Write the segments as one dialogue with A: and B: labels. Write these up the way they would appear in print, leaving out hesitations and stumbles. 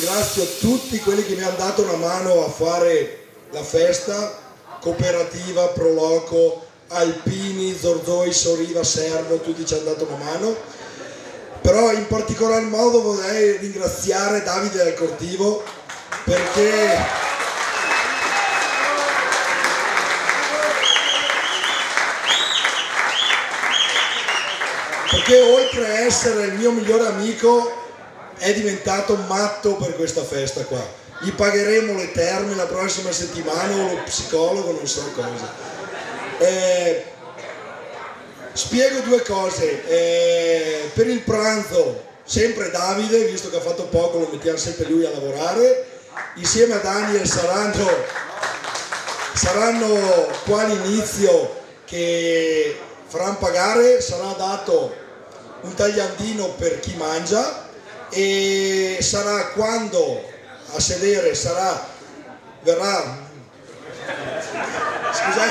A: ringrazio tutti quelli che mi hanno dato una mano a fare la festa, Cooperativa, Proloco, Alpini, Zorzoi, Soriva, Servo, tutti ci hanno dato una mano. Però in particolar modo vorrei ringraziare Davide del Cortivo perché oltre a essere il mio migliore amico è diventato matto per questa festa qua. Gli pagheremo le terme la prossima settimana o lo psicologo, non so cosa. Spiego due cose. Per il pranzo sempre Davide, visto che ha fatto poco lo mettiamo sempre lui a lavorare, insieme a Daniel saranno qua all'inizio che faranno pagare, sarà dato un tagliandino per chi mangia e sarà quando a sedere verrà scusate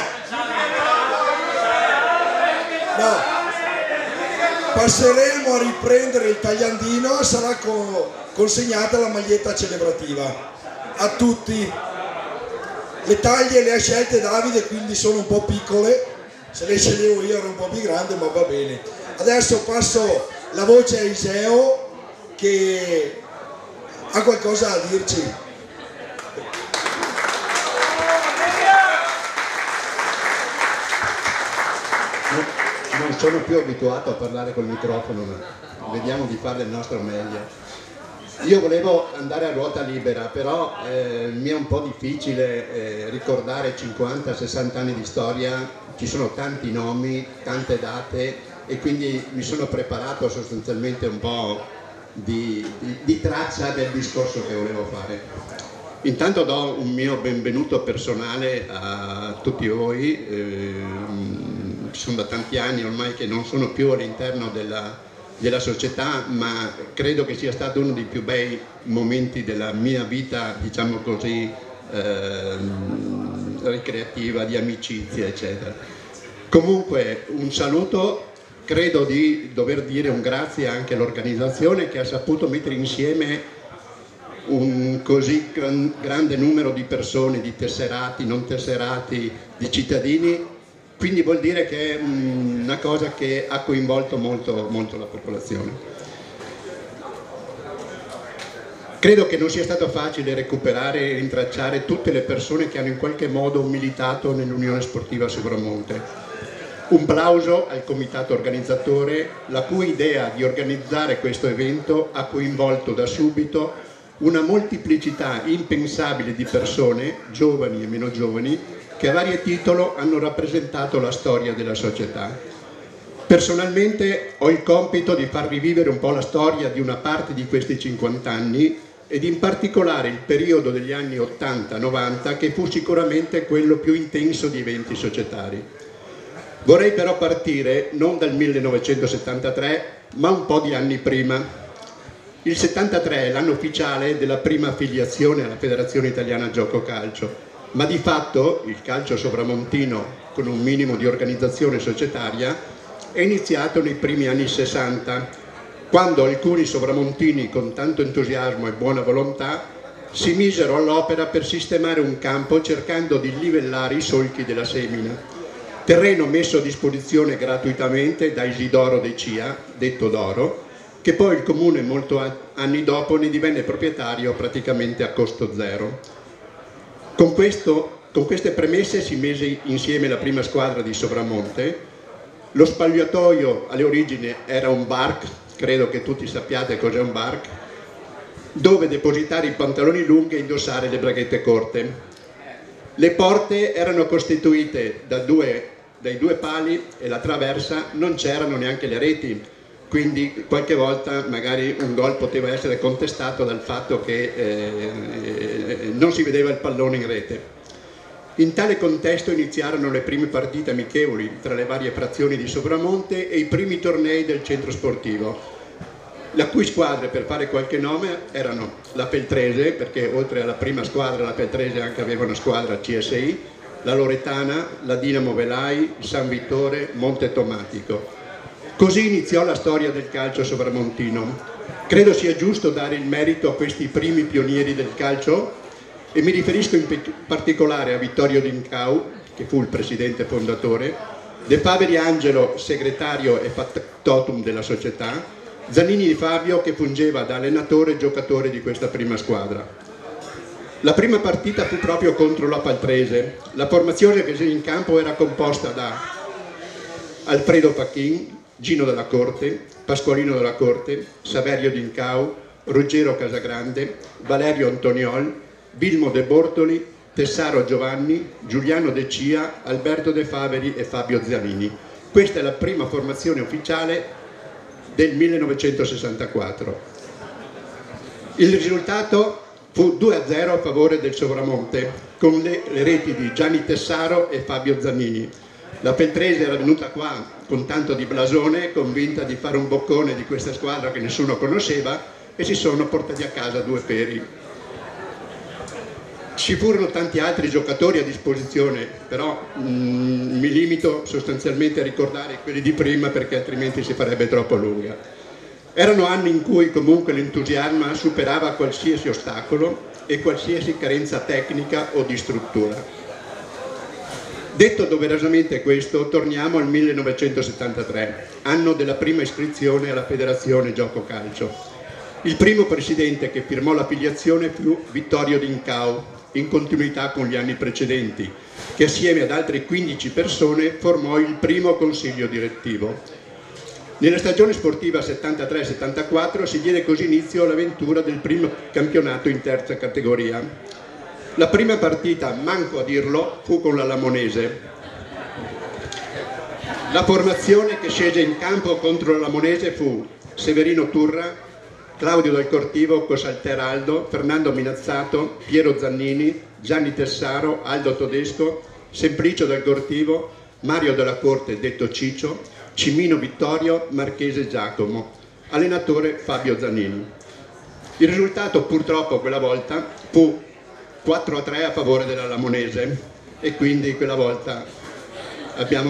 A: no, passeremo a riprendere il tagliandino e sarà consegnata la maglietta celebrativa a tutti. Le taglie le ha scelte Davide, quindi sono un po' piccole, se le sceglievo io ero un po' più grande, ma va bene. Adesso passo la voce a Iseo che ha qualcosa da dirci.
B: Non sono più abituato a parlare col microfono, ma vediamo di fare il nostro meglio. Io volevo andare a ruota libera, però mi è un po' difficile ricordare 50-60 anni di storia, ci sono tanti nomi, tante date e quindi mi sono preparato sostanzialmente un po' di traccia del discorso che volevo fare. Intanto do un mio benvenuto personale a tutti voi, sono da tanti anni ormai che non sono più all'interno della società, ma credo che sia stato uno dei più bei momenti della mia vita, diciamo così, ricreativa, di amicizia, eccetera. Comunque un saluto, credo di dover dire un grazie anche all'organizzazione che ha saputo mettere insieme un così grande numero di persone, di tesserati, non tesserati, di cittadini. Quindi vuol dire che è una cosa che ha coinvolto molto, molto la popolazione. Credo che non sia stato facile recuperare e rintracciare tutte le persone che hanno in qualche modo militato nell'Unione Sportiva Sopramonte. Un plauso al comitato organizzatore, la cui idea di organizzare questo evento ha coinvolto da subito una moltiplicità impensabile di persone, giovani e meno giovani, che a vario titolo hanno rappresentato la storia della società. Personalmente ho il compito di far rivivere un po' la storia di una parte di questi 50 anni ed in particolare il periodo degli anni 80-90 che fu sicuramente quello più intenso di eventi societari. Vorrei però partire non dal 1973 ma un po' di anni prima. Il 73 è l'anno ufficiale della prima affiliazione alla Federazione Italiana Gioco Calcio, ma di fatto il calcio sovramontino, con un minimo di organizzazione societaria, è iniziato nei primi anni 60, quando alcuni sovramontini con tanto entusiasmo e buona volontà si misero all'opera per sistemare un campo cercando di livellare i solchi della semina, terreno messo a disposizione gratuitamente da Isidoro De Cia, detto Doro, che poi il comune molti anni dopo ne divenne proprietario praticamente a costo zero. Con queste premesse si mise insieme la prima squadra di Sopramonte. Lo spogliatoio alle origini era un bark, credo che tutti sappiate cos'è un bark, dove depositare i pantaloni lunghi e indossare le braghette corte. Le porte erano costituite dai due pali e la traversa, non c'erano neanche le reti, quindi qualche volta magari un gol poteva essere contestato dal fatto che non si vedeva il pallone in rete. In tale contesto iniziarono le prime partite amichevoli tra le varie frazioni di Sopramonte e i primi tornei del centro sportivo, la cui squadre, per fare qualche nome, erano la Feltrese, perché oltre alla prima squadra la Feltrese anche aveva una squadra CSI, la Loretana, la Dinamo Velai, San Vittore, Monte Tomatico. Così iniziò la storia del calcio sovramontino. Credo sia giusto dare il merito a questi primi pionieri del calcio e mi riferisco in particolare a Vittorio Dincau, che fu il presidente fondatore, De Faveri Angelo, segretario e factotum della società, Zannini Fabio, che fungeva da allenatore e giocatore di questa prima squadra. La prima partita fu proprio contro la Paltrese. La formazione che c'era in campo era composta da Alfredo Facchin, Gino della Corte, Pasqualino della Corte, Saverio Dincau, Ruggero Casagrande, Valerio Antoniol, Vilmo De Bortoli, Tessaro Giovanni, Giuliano De Cia, Alberto De Faveri e Fabio Zannini. Questa è la prima formazione ufficiale del 1964. Il risultato fu 2-0 a favore del Sovramonte, con le reti di Gianni Tessaro e Fabio Zannini. La Peltrese era venuta qua con tanto di blasone, convinta di fare un boccone di questa squadra che nessuno conosceva, e si sono portati a casa 2 peri. Ci furono tanti altri giocatori a disposizione, però mi limito sostanzialmente a ricordare quelli di prima, perché altrimenti si farebbe troppo lunga. Erano anni in cui comunque l'entusiasmo superava qualsiasi ostacolo e qualsiasi carenza tecnica o di struttura. Detto doverosamente questo, torniamo al 1973, anno della prima iscrizione alla Federazione Gioco Calcio. Il primo presidente che firmò l'affiliazione fu Vittorio Dincau, in continuità con gli anni precedenti, che assieme ad altre 15 persone formò il primo consiglio direttivo. Nella stagione sportiva 73-74 si diede così inizio all'avventura del primo campionato in terza categoria. La prima partita, manco a dirlo, fu con la Lamonese. La formazione che scese in campo contro la Lamonese fu Severino Turra, Claudio Del Cortivo, Cosalter Aldo, Fernando Minazzato, Piero Zannini, Gianni Tessaro, Aldo Todesco, Semplicio Del Cortivo, Mario della Corte, detto Ciccio, Cimino Vittorio, Marchese Giacomo, allenatore Fabio Zannini. Il risultato purtroppo quella volta fu 4-3 a favore della Lamonese, e quindi quella volta abbiamo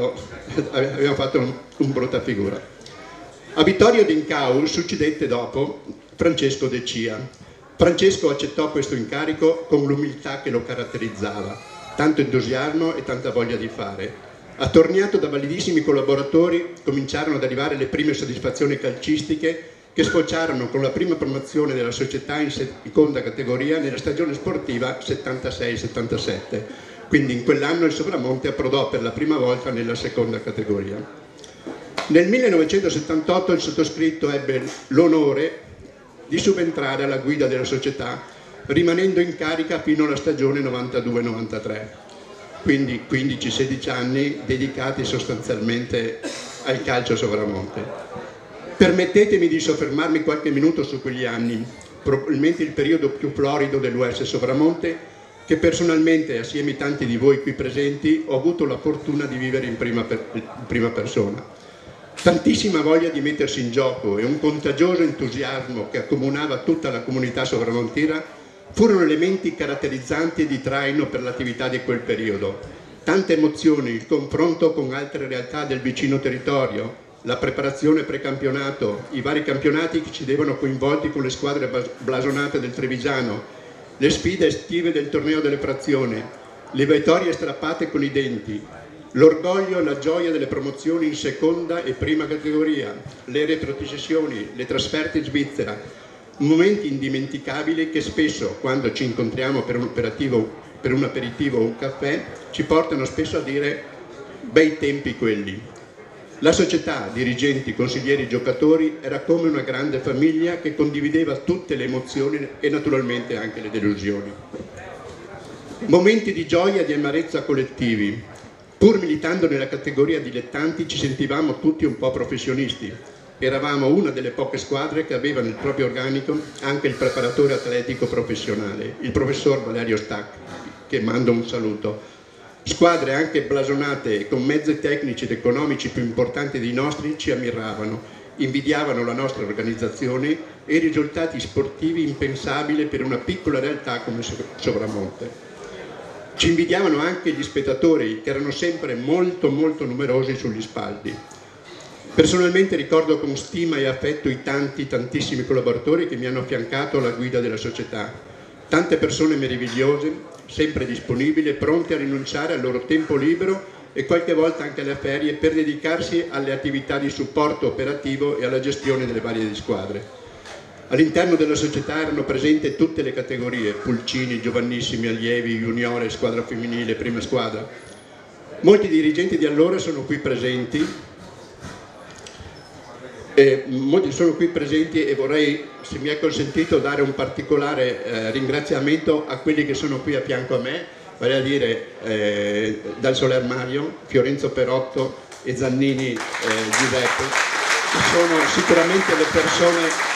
B: fatto un brutta figura. A Vittorio Dincau succedette dopo Francesco De Cia. Francesco accettò questo incarico con l'umiltà che lo caratterizzava, tanto entusiasmo e tanta voglia di fare. Attorniato da validissimi collaboratori, cominciarono ad arrivare le prime soddisfazioni calcistiche, che sfociarono con la prima promozione della società in seconda categoria nella stagione sportiva 76-77. Quindi in quell'anno il Sovramonte approdò per la prima volta nella seconda categoria. Nel 1978 il sottoscritto ebbe l'onore di subentrare alla guida della società, rimanendo in carica fino alla stagione 92-93. Quindi 15-16 anni dedicati sostanzialmente al calcio Sovramonte. Permettetemi di soffermarmi qualche minuto su quegli anni, probabilmente il periodo più florido dell'US Sovramonte, che personalmente, assieme a tanti di voi qui presenti, ho avuto la fortuna di vivere in prima persona. Tantissima voglia di mettersi in gioco e un contagioso entusiasmo che accomunava tutta la comunità sovramontina furono elementi caratterizzanti e di traino per l'attività di quel periodo. Tante emozioni, il confronto con altre realtà del vicino territorio, la preparazione precampionato, i vari campionati che ci devono coinvolti con le squadre blasonate del Trevigiano, le sfide estive del torneo delle frazioni, le vittorie strappate con i denti, l'orgoglio e la gioia delle promozioni in seconda e prima categoria, le retrocessioni, le trasferte in Svizzera, momenti indimenticabili che spesso, quando ci incontriamo per un aperitivo o un caffè, ci portano spesso a dire bei tempi quelli. La società, dirigenti, consiglieri, giocatori, era come una grande famiglia che condivideva tutte le emozioni e naturalmente anche le delusioni. Momenti di gioia e di amarezza collettivi. Pur militando nella categoria dilettanti ci sentivamo tutti un po' professionisti. Eravamo una delle poche squadre che aveva nel proprio organico anche il preparatore atletico professionale, il professor Valerio Stac, che mando un saluto. Squadre anche blasonate e con mezzi tecnici ed economici più importanti dei nostri ci ammiravano, invidiavano la nostra organizzazione e i risultati sportivi impensabili per una piccola realtà come Sovramonte. Ci invidiavano anche gli spettatori, che erano sempre molto numerosi sugli spalti. Personalmente ricordo con stima e affetto i tantissimi collaboratori che mi hanno affiancato alla guida della società. Tante persone meravigliose, sempre disponibili e pronte a rinunciare al loro tempo libero e qualche volta anche alle ferie per dedicarsi alle attività di supporto operativo e alla gestione delle varie squadre. All'interno della società erano presenti tutte le categorie: pulcini, giovanissimi, allievi, juniore, squadra femminile, prima squadra. Molti dirigenti di allora sono qui presenti e vorrei, se mi è consentito, dare un particolare ringraziamento a quelli che sono qui a fianco a me, vale a dire Dal Soler Mario, Fiorenzo Perotto e Zannini Giuseppe, che sono sicuramente le persone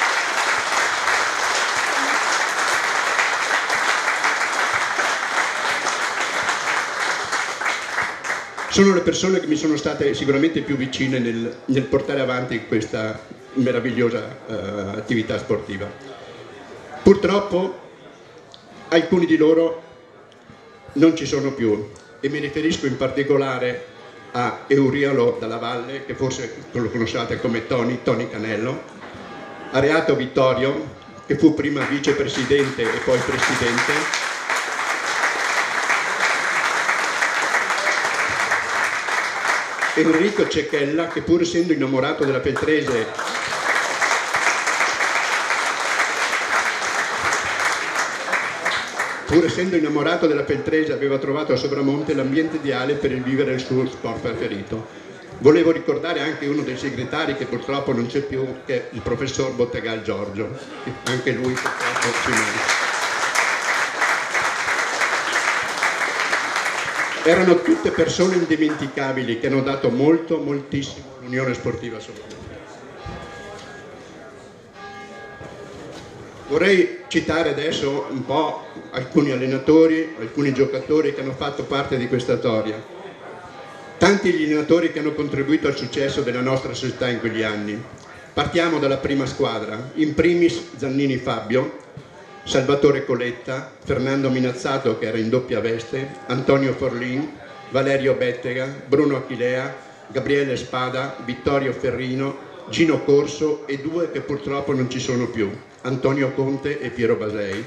B: che mi sono state sicuramente più vicine nel portare avanti questa meravigliosa attività sportiva. Purtroppo alcuni di loro non ci sono più e mi riferisco in particolare a Eurialo Dalla Valle, che forse lo conosciate come Tony Canello, a Reato Vittorio, che fu prima vicepresidente e poi presidente, Enrico Cecchella, che pur essendo innamorato della Feltrese aveva trovato a Sopramonte l'ambiente ideale per il vivere il suo sport preferito. Volevo ricordare anche uno dei segretari che purtroppo non c'è più, che è il professor Bottegal Giorgio, che anche lui purtroppo ci merita. Erano tutte persone indimenticabili che hanno dato moltissimo all'Unione Sportiva Sopramonte. Vorrei citare adesso un po' alcuni allenatori, alcuni giocatori che hanno fatto parte di questa storia. Tanti gli allenatori che hanno contribuito al successo della nostra società in quegli anni. Partiamo dalla prima squadra, in primis Zannini Fabio, Salvatore Coletta, Fernando Minazzato, che era in doppia veste, Antonio Forlin, Valerio Bettega, Bruno Achillea, Gabriele Spada, Vittorio Ferrino, Gino Corso e due che purtroppo non ci sono più, Antonio Conte e Piero Basei.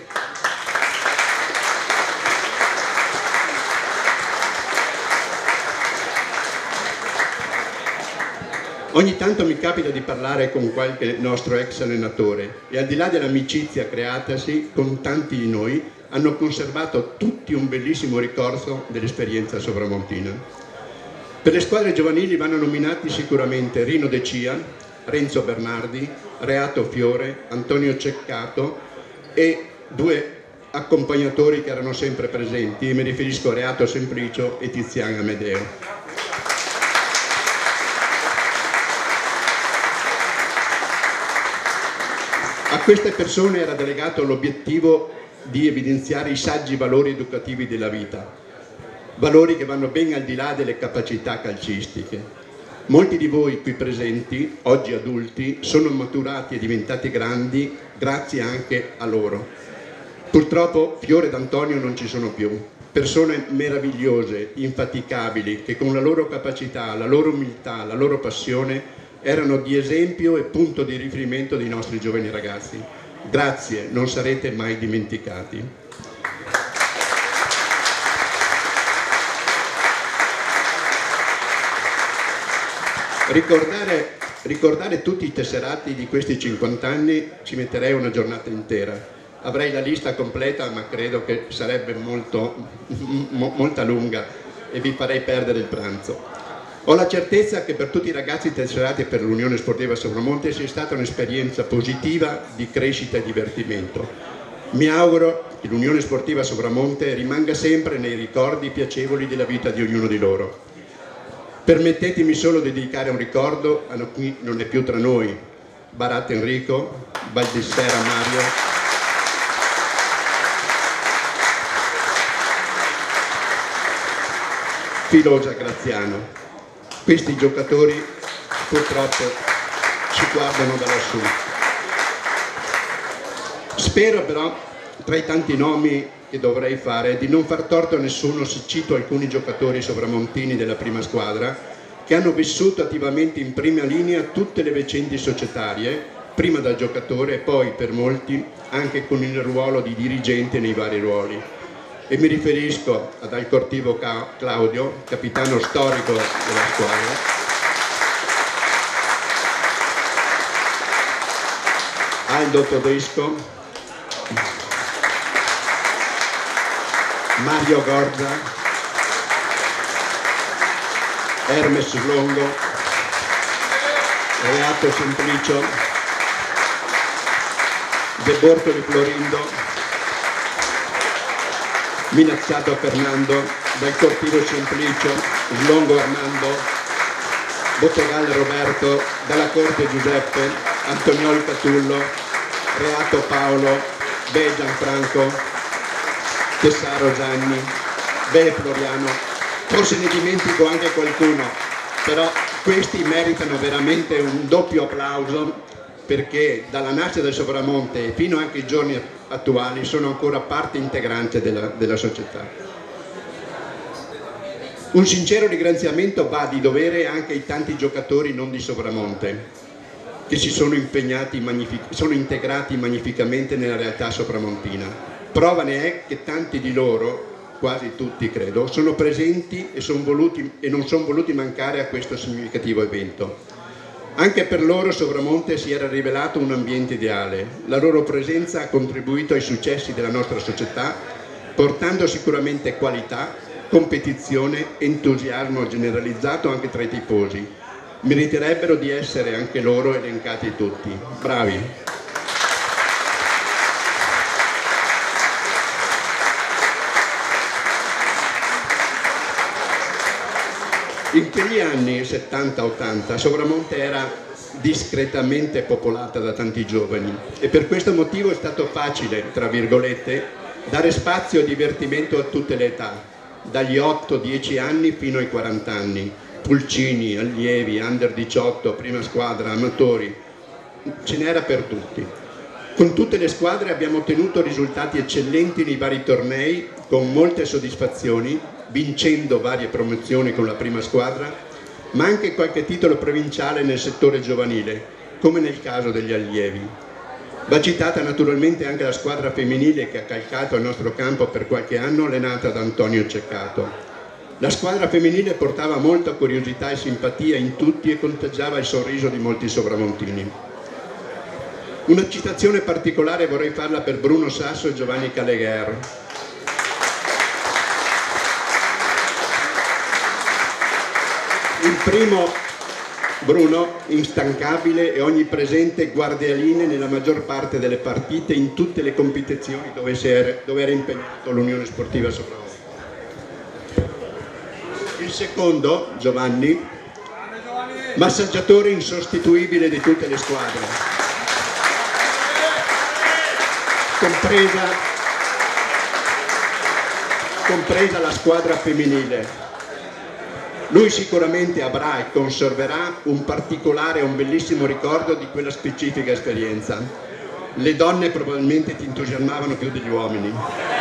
B: Ogni tanto mi capita di parlare con qualche nostro ex allenatore e al di là dell'amicizia creatasi con tanti di noi hanno conservato tutti un bellissimo ricordo dell'esperienza sovramontina. Per le squadre giovanili vanno nominati sicuramente Rino De Cia, Renzo Bernardi, Reato Fiore, Antonio Ceccato e due accompagnatori che erano sempre presenti, e mi riferisco a Reato Semplicio e Tiziano Amedeo. A queste persone era delegato l'obiettivo di evidenziare i saggi valori educativi della vita, valori che vanno ben al di là delle capacità calcistiche. Molti di voi qui presenti, oggi adulti, sono maturati e diventati grandi grazie anche a loro. Purtroppo Fiore ed Antonio non ci sono più, persone meravigliose, infaticabili, che con la loro capacità, la loro umiltà, la loro passione erano di esempio e punto di riferimento dei nostri giovani ragazzi. Grazie, non sarete mai dimenticati. Ricordare tutti i tesserati di questi 50 anni ci metterei una giornata intera. Avrei la lista completa, ma credo che sarebbe molta lunga e vi farei perdere il pranzo. Ho la certezza che per tutti i ragazzi tesserati per l'Unione Sportiva Sopramonte sia stata un'esperienza positiva di crescita e divertimento. Mi auguro che l'Unione Sportiva Sopramonte rimanga sempre nei ricordi piacevoli della vita di ognuno di loro. Permettetemi solo di dedicare un ricordo a chi non è più tra noi: Barat Enrico, Baldissera Mario, Filosa Graziano. Questi giocatori purtroppo ci guardano da lassù. Spero però, tra i tanti nomi che dovrei fare, di non far torto a nessuno se cito alcuni giocatori sovramontini della prima squadra che che hanno vissuto attivamente in prima linea tutte le vicende societarie, prima da giocatore e poi per molti anche con il ruolo di dirigente nei vari ruoli. E mi riferisco ad Alcortivo Claudio, capitano storico della squadra, Aldo Todesco, Mario Gorda, Hermes Longo, Renato Semplicio, De Bortoli Florindo, Minazzato Fernando, Del Cortivo Semplicio, Slongo Armando, Bottegal Roberto, Dalla Corte Giuseppe, Antonioli Catullo, Reato Paolo, Be Gianfranco, Tessaro Gianni, Be Floriano, forse ne dimentico anche qualcuno, però questi meritano veramente un doppio applauso perché dalla nascita del Sopramonte fino anche ai giorni attuali sono ancora parte integrante della società. Un sincero ringraziamento va di dovere anche ai tanti giocatori non di Sopramonte che si sono impegnati, sono integrati magnificamente nella realtà sopramontina. Prova ne è che tanti di loro, quasi tutti credo, sono presenti e non sono voluti mancare a questo significativo evento. Anche per loro Sopramonte si era rivelato un ambiente ideale. La loro presenza ha contribuito ai successi della nostra società, portando sicuramente qualità, competizione, entusiasmo generalizzato anche tra i tifosi. Meriterebbero di essere anche loro elencati tutti. Bravi! In quegli anni 70-80 Sopramonte era discretamente popolata da tanti giovani e per questo motivo è stato facile, tra virgolette, dare spazio e divertimento a tutte le età, dagli 8-10 anni fino ai 40 anni, pulcini, allievi, under 18, prima squadra, amatori, ce n'era per tutti. Con tutte le squadre abbiamo ottenuto risultati eccellenti nei vari tornei, con molte soddisfazioni, vincendo varie promozioni con la prima squadra, ma anche qualche titolo provinciale nel settore giovanile, come nel caso degli allievi. Va citata naturalmente anche la squadra femminile che ha calcato il nostro campo per qualche anno, allenata da Antonio Ceccato. La squadra femminile portava molta curiosità e simpatia in tutti e contagiava il sorriso di molti sopramontini. Una citazione particolare vorrei farla per Bruno Sasso e Giovanni Calegher. Il primo, Bruno, instancabile e onnipresente guardialine nella maggior parte delle partite in tutte le competizioni dove era impegnato l'Unione Sportiva Sopramonte. Il secondo, Giovanni, massaggiatore insostituibile di tutte le squadre, compresa la squadra femminile. Lui sicuramente avrà e conserverà un particolare e un bellissimo ricordo di quella specifica esperienza. Le donne probabilmente ti entusiasmavano più degli uomini.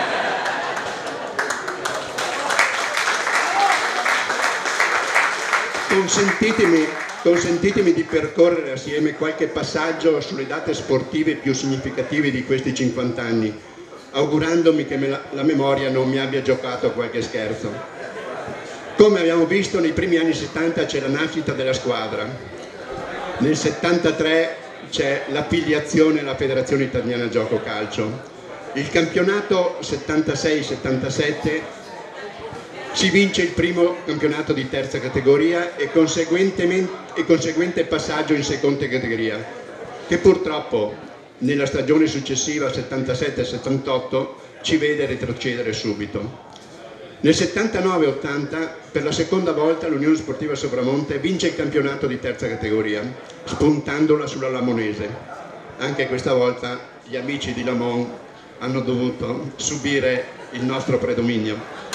B: Consentitemi di percorrere assieme qualche passaggio sulle date sportive più significative di questi 50 anni, augurandomi che la memoria non mi abbia giocato qualche scherzo. Come abbiamo visto, nei primi anni 70 c'è la nascita della squadra, nel 73 c'è l'affiliazione alla Federazione Italiana Gioco Calcio. Il campionato 76-77 si vince il primo campionato di terza categoria e conseguente passaggio in seconda categoria, che purtroppo nella stagione successiva 77-78 ci vede retrocedere subito. Nel 79-80 per la seconda volta l'Unione Sportiva Sopramonte vince il campionato di terza categoria, spuntandola sulla Lamonese. Anche questa volta gli amici di Lamon hanno dovuto subire il nostro predominio.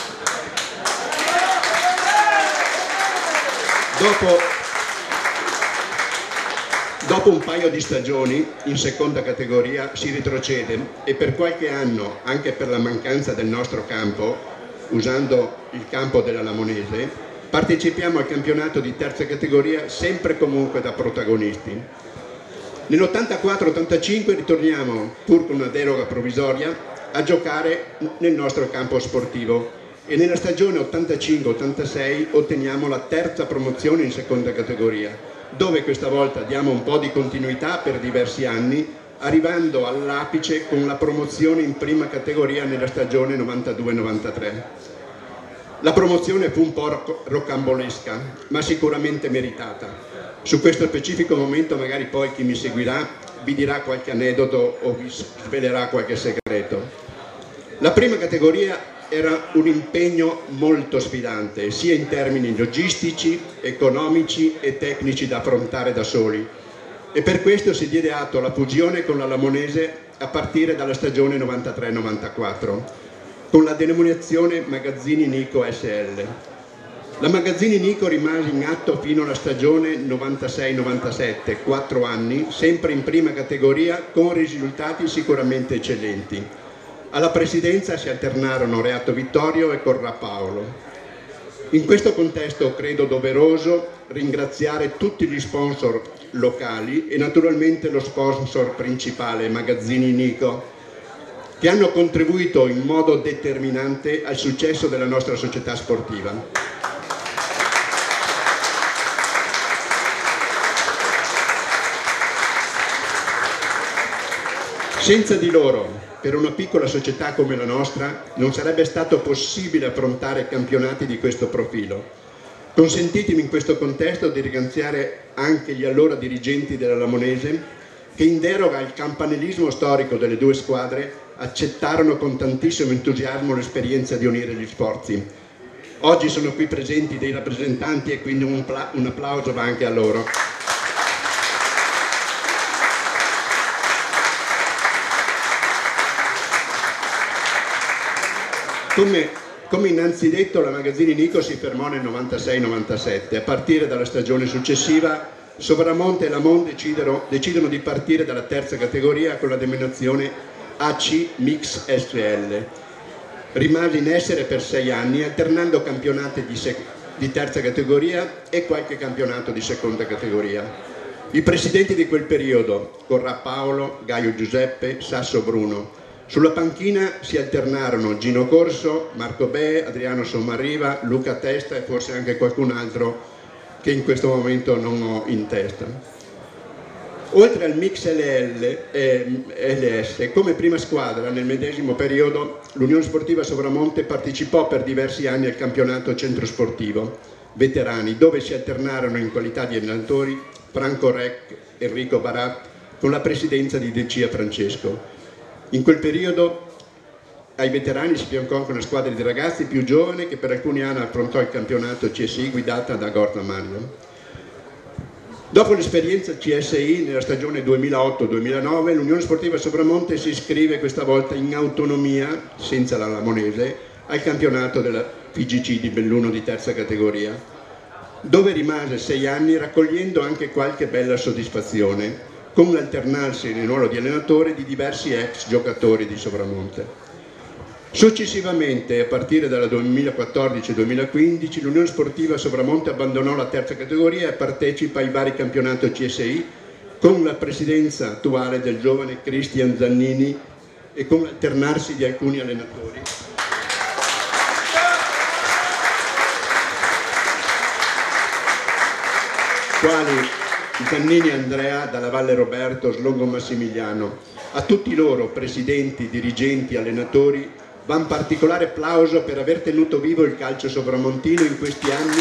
B: Dopo un paio di stagioni in seconda categoria si retrocede e per qualche anno, anche per la mancanza del nostro campo, usando il campo della Lamonese, Partecipiamo al campionato di terza categoria sempre e comunque da protagonisti. Nell'84-85 ritorniamo, pur con una deroga provvisoria, a giocare nel nostro campo sportivo e nella stagione 85-86 otteniamo la terza promozione in seconda categoria, dove questa volta diamo un po' di continuità per diversi anni, arrivando all'apice con la promozione in prima categoria nella stagione 92-93. La promozione fu un po' rocambolesca, ma sicuramente meritata. Su questo specifico momento magari poi chi mi seguirà vi dirà qualche aneddoto o vi svelerà qualche segreto. La prima categoria era un impegno molto sfidante, sia in termini logistici, economici e tecnici da affrontare da soli. E per questo si diede atto alla fusione con la Lamonese a partire dalla stagione 93-94, con la denominazione Magazzini Nico SL. La Magazzini Nico rimase in atto fino alla stagione 96-97, 4 anni, sempre in prima categoria, con risultati sicuramente eccellenti. Alla presidenza si alternarono Reato Vittorio e Corra Paolo. In questo contesto credo doveroso ringraziare tutti gli sponsor locali e naturalmente lo sponsor principale, Magazzini Nico, che hanno contribuito in modo determinante al successo della nostra società sportiva. Senza di loro, per una piccola società come la nostra, non sarebbe stato possibile affrontare campionati di questo profilo. Consentitemi in questo contesto di ringraziare anche gli allora dirigenti della Lamonese che in deroga al campanilismo storico delle due squadre accettarono con tantissimo entusiasmo l'esperienza di unire gli sforzi. Oggi sono qui presenti dei rappresentanti e quindi un applauso va anche a loro. Come innanzitutto la Magazzini Nico si fermò nel 96-97, a partire dalla stagione successiva Sovramonte e Lamon decidono di partire dalla terza categoria con la denominazione AC Mix SL. Rimase in essere per 6 anni alternando campionati di terza categoria e qualche campionato di seconda categoria. I presidenti di quel periodo, Corra Paolo, Gaio Giuseppe, Sasso Bruno. Sulla panchina si alternarono Gino Corso, Marco Be, Adriano Sommarriva, Luca Testa e forse anche qualcun altro che in questo momento non ho in testa. Oltre al Mix LS, come prima squadra nel medesimo periodo l'Unione Sportiva Sovramonte partecipò per diversi anni al campionato centro sportivo veterani, dove si alternarono in qualità di allenatori Franco Rec e Enrico Barat con la presidenza di De Cia Francesco. In quel periodo ai veterani si affiancò anche una squadra di ragazzi più giovane che per alcuni anni affrontò il campionato CSI guidata da Gorta Mario. Dopo l'esperienza CSI nella stagione 2008-2009 l'Unione Sportiva Sovramonte si iscrive questa volta in autonomia, senza la Lamonese, al campionato della PGC di Belluno di terza categoria, dove rimase 6 anni raccogliendo anche qualche bella soddisfazione, con l'alternarsi nel ruolo di allenatore di diversi ex giocatori di Sovramonte. Successivamente, a partire dalla 2014-2015, l'Unione Sportiva Sovramonte abbandonò la terza categoria e partecipa ai vari campionati CSI con la presidenza attuale del giovane Cristian Zannini e con l'alternarsi di alcuni allenatori. Quali Zannini Andrea, dalla Valle Roberto, Slongo Massimiliano. A tutti loro, presidenti, dirigenti, allenatori, va un particolare applauso per aver tenuto vivo il calcio sovramontino in questi anni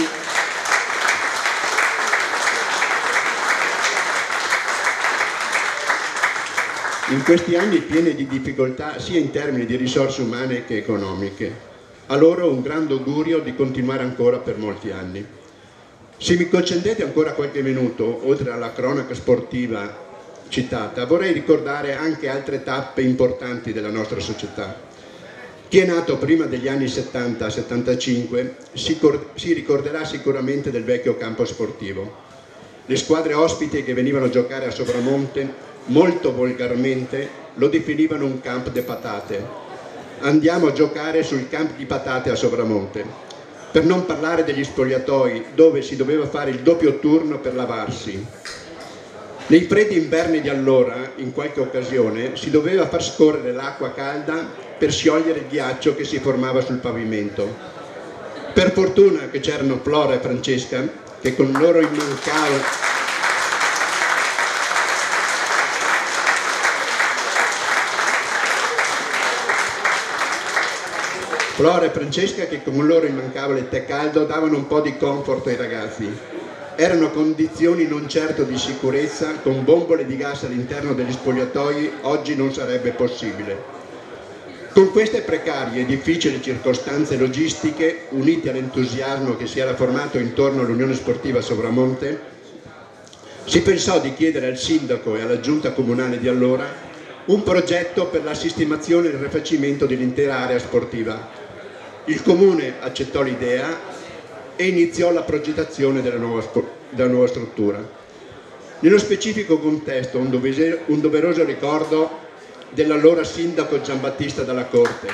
B: pieni di difficoltà sia in termini di risorse umane che economiche. A loro un grande augurio di continuare ancora per molti anni. Se mi concedete ancora qualche minuto, oltre alla cronaca sportiva citata, vorrei ricordare anche altre tappe importanti della nostra società. Chi è nato prima degli anni 70-75 si ricorderà sicuramente del vecchio campo sportivo. Le squadre ospiti che venivano a giocare a Sovramonte, molto volgarmente, lo definivano un camp de patate. Andiamo a giocare sul camp di patate a Sovramonte. per non parlare degli spogliatoi dove si doveva fare il doppio turno per lavarsi. Nei freddi inverni di allora, in qualche occasione, si doveva far scorrere l'acqua calda per sciogliere il ghiaccio che si formava sul pavimento. Per fortuna che c'erano Flora e Francesca, che con loro immancabile Flora e Francesca, che con il loro immancabile tè caldo davano un po' di comfort ai ragazzi. Erano condizioni non certo di sicurezza, con bombole di gas all'interno degli spogliatoi oggi non sarebbe possibile. Con queste precarie e difficili circostanze logistiche, unite all'entusiasmo che si era formato intorno all'Unione Sportiva Sopramonte, si pensò di chiedere al sindaco e alla giunta comunale di allora un progetto per la sistemazione e il rifacimento dell'intera area sportiva. Il comune accettò l'idea e iniziò la progettazione della nuova struttura. Nello specifico contesto un doveroso ricordo dell'allora sindaco Giambattista Dalla Corte.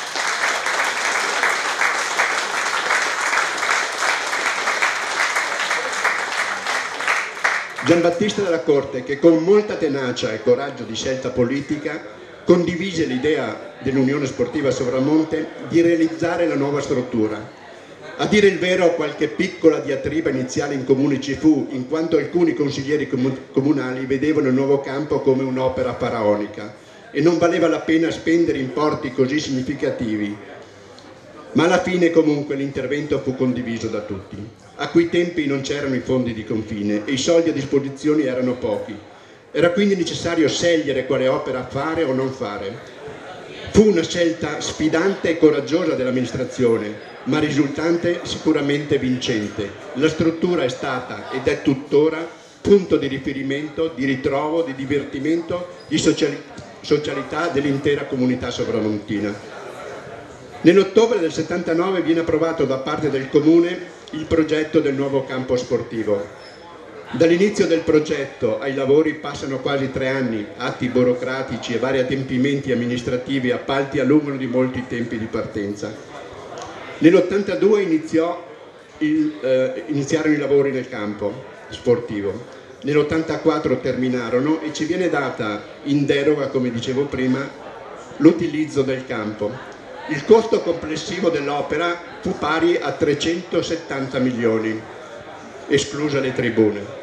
B: Giambattista Dalla Corte, che con molta tenacia e coraggio di scelta politica condivise l'idea dell'Unione Sportiva Sopramonte di realizzare la nuova struttura. A dire il vero, qualche piccola diatriba iniziale in comune ci fu, in quanto alcuni consiglieri comunali vedevano il nuovo campo come un'opera faraonica e non valeva la pena spendere importi così significativi. Ma alla fine comunque l'intervento fu condiviso da tutti. A quei tempi non c'erano i fondi di confine e i soldi a disposizione erano pochi. Era quindi necessario scegliere quale opera fare o non fare. Fu una scelta sfidante e coraggiosa dell'amministrazione, ma risultante sicuramente vincente. La struttura è stata ed è tuttora punto di riferimento, di ritrovo, di divertimento, di socialità dell'intera comunità sopramontina. Nell'ottobre del 79 viene approvato da parte del comune il progetto del nuovo campo sportivo. Dall'inizio del progetto ai lavori passano quasi 3 anni, atti burocratici e vari adempimenti amministrativi, appalti allungano di molto i tempi di partenza. Nell'82 iniziarono i lavori nel campo sportivo, nell'84 terminarono e ci viene data in deroga, come dicevo prima, l'utilizzo del campo. Il costo complessivo dell'opera fu pari a 370 milioni, escluse le tribune.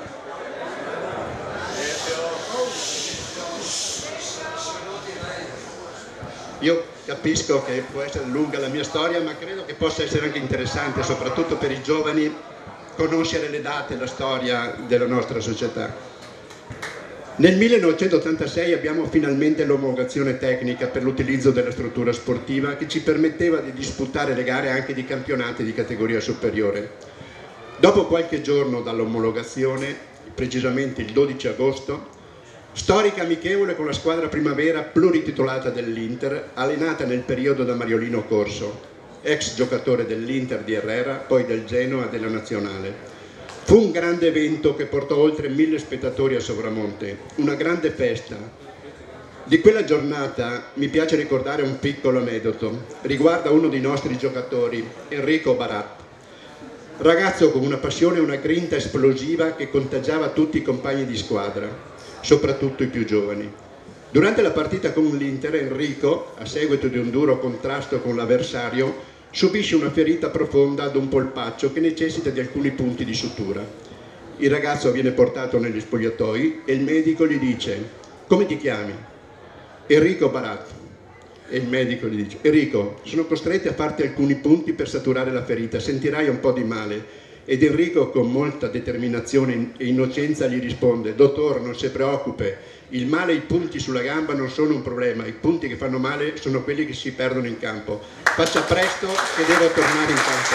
B: Io capisco che può essere lunga la mia storia, ma credo che possa essere anche interessante, soprattutto per i giovani, conoscere le date e la storia della nostra società. Nel 1986 abbiamo finalmente l'omologazione tecnica per l'utilizzo della struttura sportiva che ci permetteva di disputare le gare anche di campionati di categoria superiore. Dopo qualche giorno dall'omologazione, precisamente il 12 agosto, storica amichevole con la squadra primavera plurititolata dell'Inter, allenata nel periodo da Mariolino Corso, ex giocatore dell'Inter di Herrera, poi del Genoa e della Nazionale. Fu un grande evento che portò oltre 1000 spettatori a Sopramonte, una grande festa. Di quella giornata mi piace ricordare un piccolo aneddoto, riguarda uno dei nostri giocatori, Enrico Barat. Ragazzo con una passione e una grinta esplosiva che contagiava tutti i compagni di squadra, soprattutto i più giovani. Durante la partita con l'Inter, Enrico, a seguito di un duro contrasto con l'avversario, subisce una ferita profonda ad un polpaccio che necessita di alcuni punti di sutura. Il ragazzo viene portato negli spogliatoi e il medico gli dice: "Come ti chiami?" "Enrico Barat." E il medico gli dice: "Enrico, sono costretti a farti alcuni punti per saturare la ferita, sentirai un po' di male." Ed Enrico, con molta determinazione e innocenza, gli risponde: "Dottor, non si preoccupi, il male e i punti sulla gamba non sono un problema, i punti che fanno male sono quelli che si perdono in campo. Faccia presto che devo tornare in campo."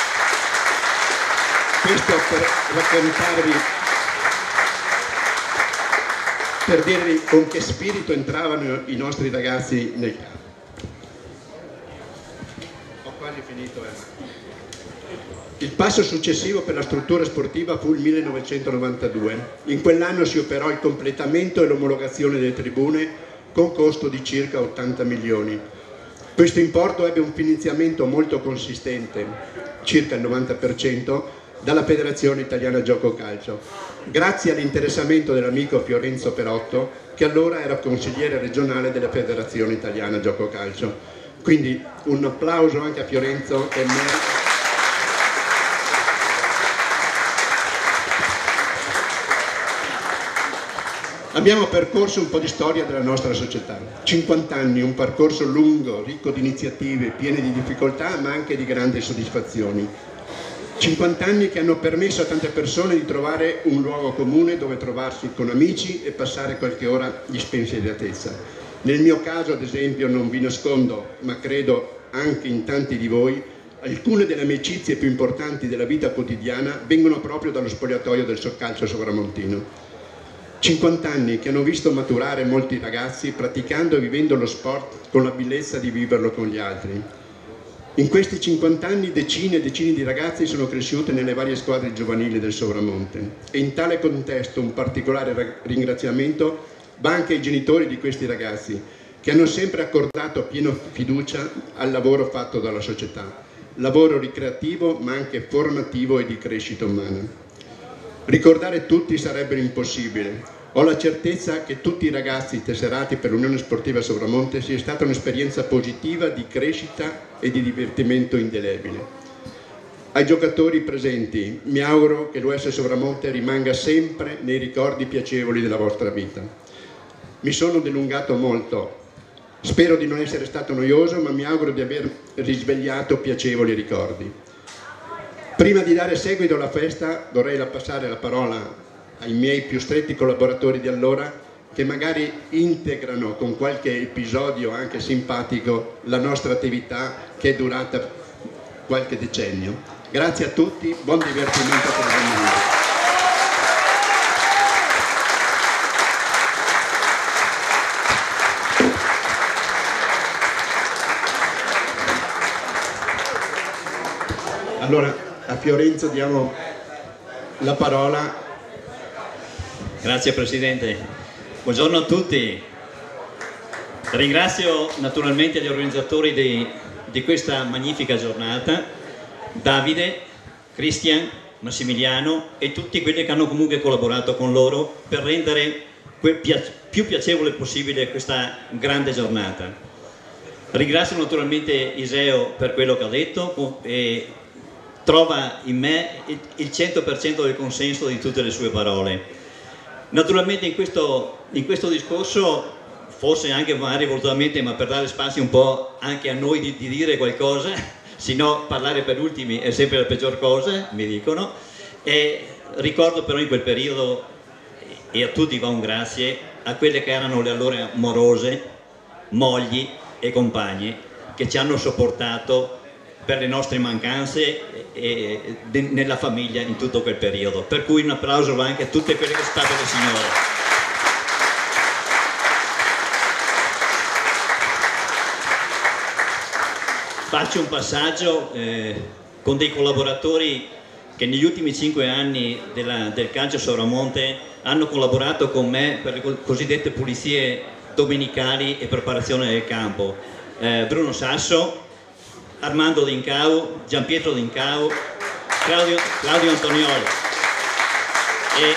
B: Questo per raccontarvi, per dirvi con che spirito entravano i nostri ragazzi nel campo. Ho quasi finito, Il passo successivo per la struttura sportiva fu il 1992. In quell'anno si operò il completamento e l'omologazione delle tribune con costo di circa 80 milioni. Questo importo ebbe un finanziamento molto consistente, circa il 90%, dalla Federazione Italiana Gioco Calcio, grazie all'interessamento dell'amico Fiorenzo Perotto, che allora era consigliere regionale della Federazione Italiana Gioco Calcio. Quindi un applauso anche a Fiorenzo e a me. Abbiamo percorso un po' di storia della nostra società, 50 anni, un percorso lungo, ricco di iniziative, piene di difficoltà ma anche di grandi soddisfazioni. 50 anni che hanno permesso a tante persone di trovare un luogo comune dove trovarsi con amici e passare qualche ora di spensieratezza. Nel mio caso, ad esempio, non vi nascondo, ma credo anche in tanti di voi, alcune delle amicizie più importanti della vita quotidiana vengono proprio dallo spogliatoio del Calcio Sovramontino. 50 anni che hanno visto maturare molti ragazzi praticando e vivendo lo sport con la bellezza di viverlo con gli altri. In questi 50 anni decine e decine di ragazzi sono cresciute nelle varie squadre giovanili del Sovramonte e in tale contesto un particolare ringraziamento va anche ai genitori di questi ragazzi che hanno sempre accordato piena fiducia al lavoro fatto dalla società, lavoro ricreativo ma anche formativo e di crescita umana. Ricordare tutti sarebbe impossibile. Ho la certezza che tutti i ragazzi tesserati per l'Unione Sportiva Sovramonte sia stata un'esperienza positiva di crescita e di divertimento indelebile. Ai giocatori presenti, mi auguro che l'US Sovramonte rimanga sempre nei ricordi piacevoli della vostra vita. Mi sono dilungato molto, spero di non essere stato noioso, ma mi auguro di aver risvegliato piacevoli ricordi. Prima di dare seguito alla festa vorrei passare la parola ai miei più stretti collaboratori di allora che magari integrano con qualche episodio anche simpatico la nostra attività che è durata qualche decennio. Grazie a tutti, buon divertimento per il bambino. Allora, a Fiorenzo diamo la parola.
C: Grazie Presidente, buongiorno a tutti. Ringrazio naturalmente gli organizzatori di questa magnifica giornata, Davide, Cristian, Massimiliano e tutti quelli che hanno comunque collaborato con loro per rendere più piacevole possibile questa grande giornata. Ringrazio naturalmente Iseo per quello che ha detto e trova in me il 100% del consenso di tutte le sue parole. Naturalmente in questo discorso, forse anche magari volutamente, ma per dare spazio un po' anche a noi di dire qualcosa, se no parlare per ultimi è sempre la peggior cosa, mi dicono, e ricordo però in quel periodo, e a tutti va un grazie, a quelle che erano le allora amorose, mogli e compagne che ci hanno sopportato per le nostre mancanze nella famiglia in tutto quel periodo, per cui un applauso va anche a tutte quelle che sono state le signore. Faccio un passaggio con dei collaboratori che negli ultimi 5 anni del calcio Sovramonte hanno collaborato con me per le cosiddette pulizie domenicali e preparazione del campo. Bruno Sasso, Armando D'Incao, Gianpietro D'Incao, Claudio Antonioli. E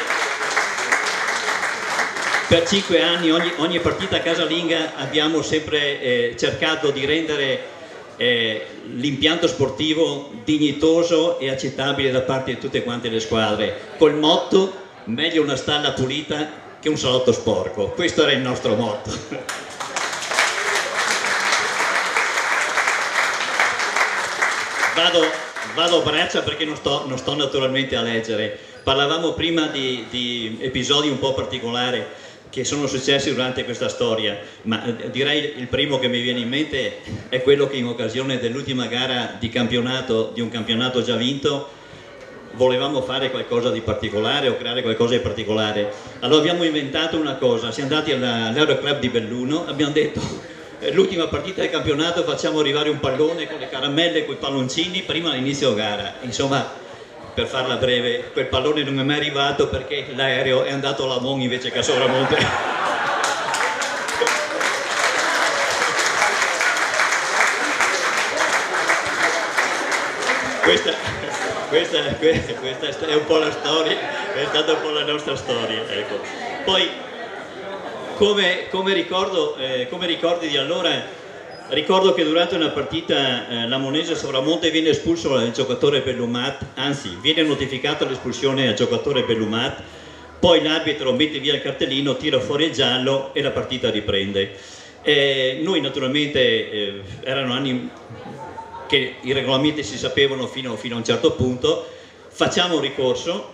C: per 5 anni, ogni partita casalinga, abbiamo sempre cercato di rendere l'impianto sportivo dignitoso e accettabile da parte di tutte quante le squadre, col motto: meglio una stalla pulita che un salotto sporco. Questo era il nostro motto. Vado a braccia perché non sto naturalmente a leggere. Parlavamo prima di episodi un po' particolari che sono successi durante questa storia, ma direi il primo che mi viene in mente è quello che in occasione dell'ultima gara di un campionato già vinto volevamo fare qualcosa di particolare o creare qualcosa di particolare. Allora abbiamo inventato una cosa, siamo andati all'Aeroclub di Belluno, abbiamo detto: l'ultima partita del campionato facciamo arrivare un pallone con le caramelle e con i palloncini prima dell'inizio gara. Insomma, per farla breve, quel pallone non è mai arrivato perché l'aereo è andato a Lamon invece che a Sovramonte. questa è un po' la storia, è stata un po' la nostra storia, ecco. Poi come ricordi di allora, ricordo che durante una partita la Monese Sovramonte viene espulso il giocatore Bellumat, anzi viene notificata l'espulsione al giocatore Bellumat, poi l'arbitro mette via il cartellino, tira fuori il giallo e la partita riprende. Noi naturalmente erano anni che i regolamenti si sapevano fino a un certo punto, facciamo un ricorso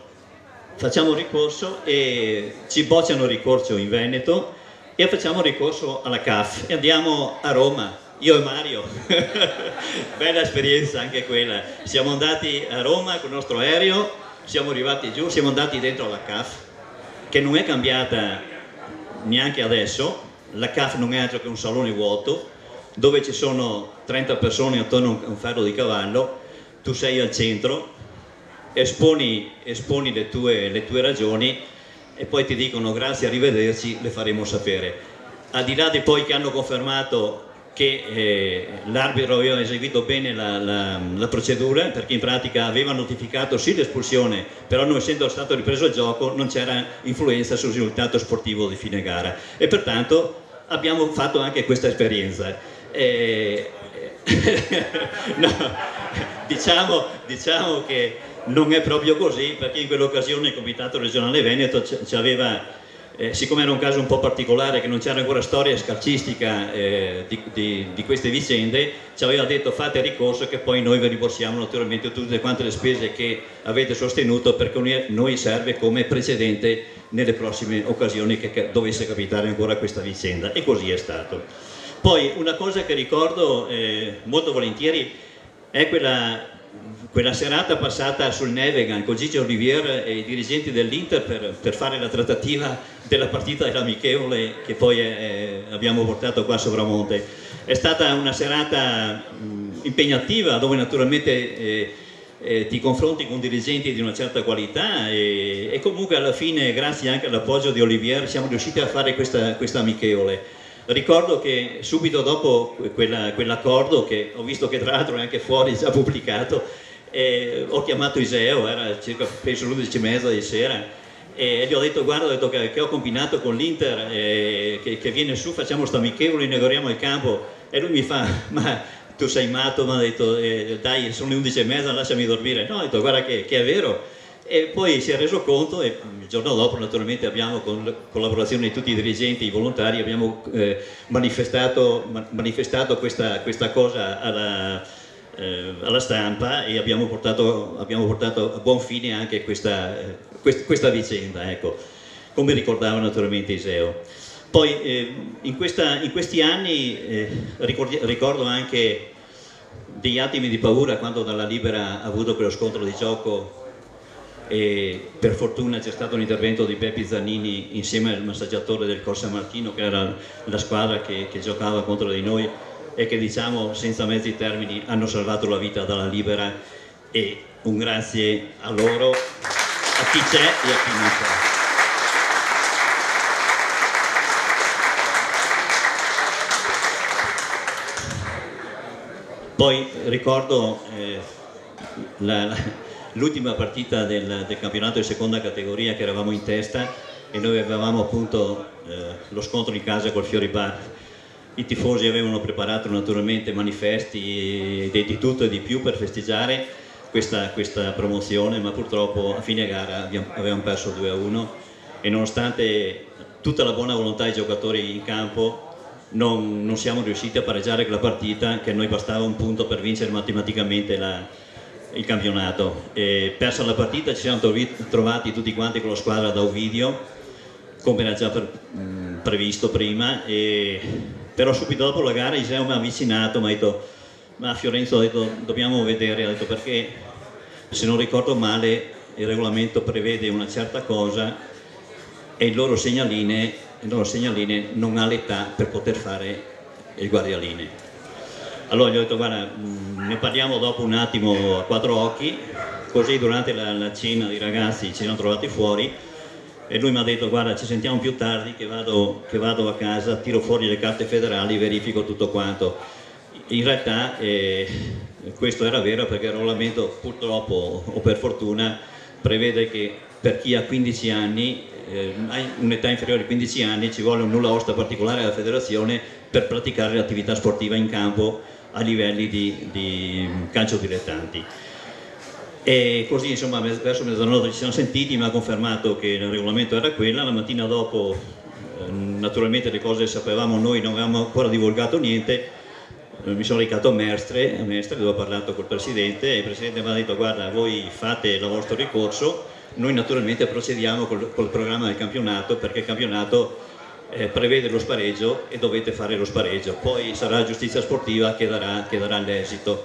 C: e ci bocciano il ricorso in Veneto e facciamo ricorso alla CAF e andiamo a Roma, io e Mario. Bella esperienza anche quella, siamo andati a Roma con il nostro aereo, siamo arrivati giù, siamo andati dentro alla CAF, che non è cambiata neanche adesso. La CAF non è altro che un salone vuoto dove ci sono 30 persone attorno a un ferro di cavallo, tu sei al centro, esponi le tue ragioni e poi ti dicono grazie, arrivederci, le faremo sapere. Al di là di poi che hanno confermato che l'arbitro aveva eseguito bene la procedura, perché in pratica aveva notificato sì l'espulsione, però non essendo stato ripreso il gioco non c'era influenza sul risultato sportivo di fine gara e pertanto abbiamo fatto anche questa esperienza. No, diciamo che non è proprio così, perché in quell'occasione il Comitato Regionale Veneto ci aveva, siccome era un caso un po' particolare che non c'era ancora storia scalcistica di queste vicende, ci aveva detto fate ricorso che poi noi vi rimborsiamo naturalmente tutte quante le spese che avete sostenuto, perché noi serve come precedente nelle prossime occasioni che dovesse capitare ancora questa vicenda, e così è stato. Poi una cosa che ricordo molto volentieri è quella serata passata sul Nevegan con Gigi Olivier e i dirigenti dell'Inter per fare la trattativa della partita dell'amichevole che poi abbiamo portato qua a Sovramonte. È stata una serata impegnativa dove naturalmente ti confronti con dirigenti di una certa qualità e comunque alla fine, grazie anche all'appoggio di Olivier, siamo riusciti a fare questa amichevole. Ricordo che subito dopo quell'accordo, che ho visto che tra l'altro è anche fuori già pubblicato, ho chiamato Iseo, era circa penso l'11:30 di sera, e gli ho detto guarda, che ho combinato con l'Inter, che viene su, facciamo sta amichevole, inauguriamo il campo, e lui mi fa ma tu sei matto? Mi ha detto dai, sono le 11:30, lasciami dormire. No, ho detto guarda che è vero. E poi si è reso conto e il giorno dopo naturalmente abbiamo, con la collaborazione di tutti i dirigenti, i volontari, abbiamo manifestato questa cosa alla stampa e abbiamo portato a buon fine anche questa vicenda, ecco, come ricordava naturalmente Iseo. Poi in questi anni ricordo anche degli attimi di paura quando dalla Libera ha avuto quello scontro di gioco e per fortuna c'è stato un intervento di Beppi Zannini insieme al massaggiatore del Corsa Martino, che era la squadra che giocava contro di noi e che, diciamo senza mezzi termini, hanno salvato la vita dalla Libera, e un grazie a loro, a chi c'è e a chi non c'è. Poi ricordo l'ultima partita del campionato di seconda categoria, che eravamo in testa e noi avevamo appunto lo scontro in casa col Fioribar. I tifosi avevano preparato naturalmente manifesti di tutto e di più per festeggiare questa promozione, ma purtroppo a fine gara avevamo perso 2-1 e nonostante tutta la buona volontà dei giocatori in campo non siamo riusciti a pareggiare quella partita, che a noi bastava un punto per vincere matematicamente il campionato. Persa la partita ci siamo trovati tutti quanti con la squadra da Ovidio, come era già previsto prima, però subito dopo la gara Iseo mi ha avvicinato, mi ha detto ma Fiorenzo, ha detto, dobbiamo vedere, ha detto, perché se non ricordo male il regolamento prevede una certa cosa e il loro segnaline non ha l'età per poter fare il guardialine. Allora gli ho detto guarda, ne parliamo dopo un attimo a quattro occhi, così durante la cena i ragazzi ci siamo trovati fuori e lui mi ha detto guarda, ci sentiamo più tardi che vado a casa, tiro fuori le carte federali, verifico tutto quanto. in realtà questo era vero perché il regolamento, purtroppo o per fortuna, prevede che per chi ha 15 anni, un'età inferiore ai 15 anni, ci vuole un nulla osta particolare della federazione per praticare l'attività sportiva in campo a livelli di calcio dilettanti. E così, insomma, verso mezzanotte ci siamo sentiti, mi ha confermato che il regolamento era quella. La mattina dopo, naturalmente le cose sapevamo noi, non avevamo ancora divulgato niente. Mi sono recato a Mestre dove ho parlato col presidente, e il presidente mi ha detto: guarda, voi fate il vostro ricorso, noi naturalmente procediamo col programma del campionato, perché il campionato prevede lo spareggio e dovete fare lo spareggio, poi sarà giustizia sportiva che darà l'esito.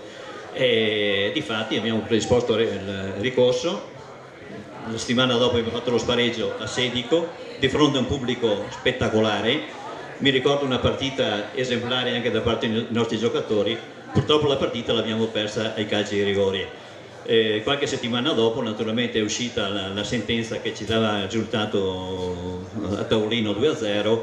C: E difatti abbiamo predisposto il ricorso. La settimana dopo abbiamo fatto lo spareggio a Sedico di fronte a un pubblico spettacolare. Mi ricordo una partita esemplare anche da parte dei nostri giocatori. Purtroppo la partita l'abbiamo persa ai calci di rigori. Qualche settimana dopo naturalmente è uscita la sentenza che ci dava il risultato a tavolino 2-0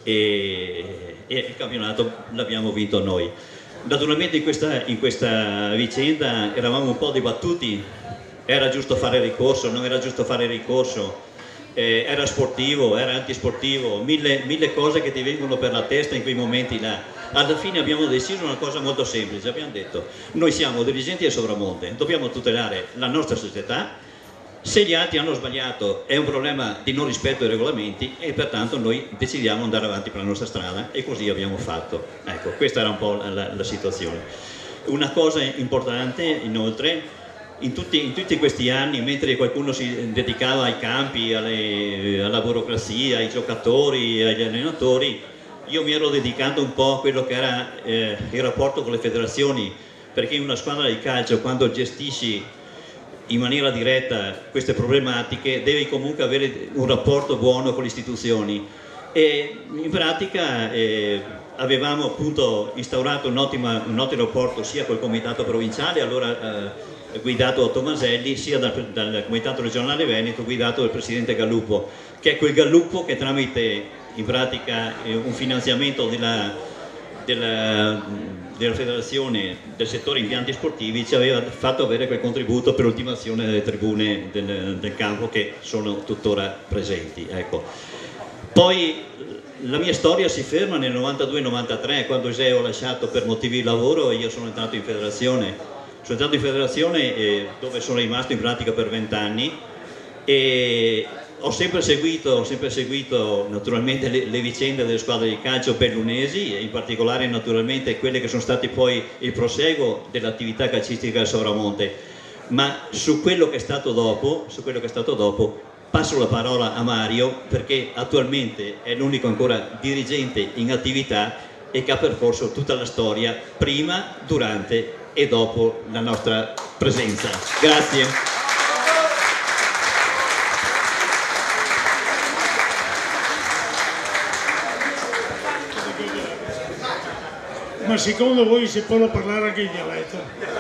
C: e il campionato l'abbiamo vinto noi. Naturalmente in questa vicenda eravamo un po' dibattuti: era giusto fare ricorso, non era giusto fare ricorso, era sportivo, era antisportivo, mille cose che ti vengono per la testa in quei momenti là. Alla fine abbiamo deciso una cosa molto semplice, abbiamo detto: noi siamo dirigenti del Sovramonte, dobbiamo tutelare la nostra società, se gli altri hanno sbagliato è un problema di non rispetto dei regolamenti e pertanto noi decidiamo di andare avanti per la nostra strada, e così abbiamo fatto. Ecco, questa era un po' la situazione. Una cosa importante inoltre: in tutti questi anni, mentre qualcuno si dedicava ai campi, alla burocrazia, ai giocatori, agli allenatori, io mi ero dedicato un po' a quello che era il rapporto con le federazioni, perché in una squadra di calcio, quando gestisci in maniera diretta queste problematiche, devi comunque avere un rapporto buono con le istituzioni. E in pratica avevamo appunto instaurato un ottimo rapporto sia col comitato provinciale, allora guidato da Tomaselli, sia dal comitato regionale Veneto guidato dal presidente Galluppo, che è quel Galluppo che tramite in pratica un finanziamento della federazione del settore impianti sportivi ci aveva fatto avere quel contributo per l'ultimazione delle tribune del campo, che sono tuttora presenti. Ecco. Poi la mia storia si ferma nel 92-93, quando Iseo ho lasciato per motivi di lavoro e io sono entrato in federazione. Sono entrato in federazione dove sono rimasto in pratica per 20 anni e ho sempre seguito naturalmente le vicende delle squadre di calcio bellunesi, e in particolare naturalmente quelle che sono state poi il proseguo dell'attività calcistica del Sovramonte. Ma su quello che è stato dopo, passo la parola a Mario, perché attualmente è l'unico ancora dirigente in attività e che ha percorso tutta la storia prima, durante e dopo la nostra presenza. Grazie.
D: Ma secondo voi si può parlare anche in dialetto?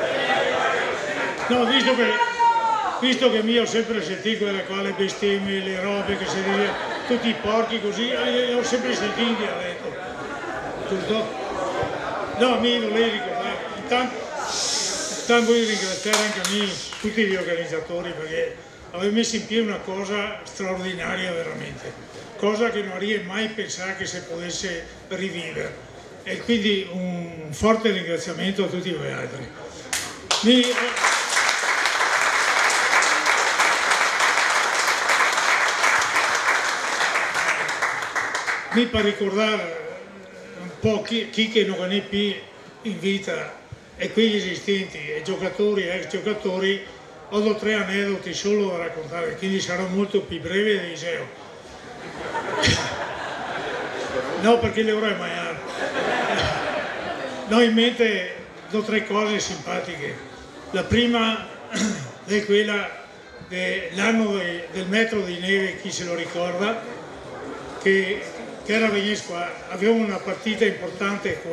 D: No, visto che io ho sempre sentito quelle qua, le bestemmie, le robe che si dice, tutti i porchi così, io ho sempre sentito in dialetto. Giusto? No, mi volevo ricordare. Intanto voglio ringraziare anche a me, tutti gli organizzatori, perché avete messo in piedi una cosa straordinaria veramente, cosa che non avrei mai pensato che si potesse rivivere. E quindi un forte ringraziamento a tutti voi altri. Mi per ricordare un po' chi che non è più in vita e qui esistenti, e giocatori e ex giocatori, ho 3 aneddoti solo da raccontare, quindi sarò molto più breve di Iseo. No, perché le vorrei mai. No, in mente 2 o 3 cose simpatiche. La prima è quella dell'anno del metro di neve, chi se lo ricorda, che era Venesqua, avevamo una partita importante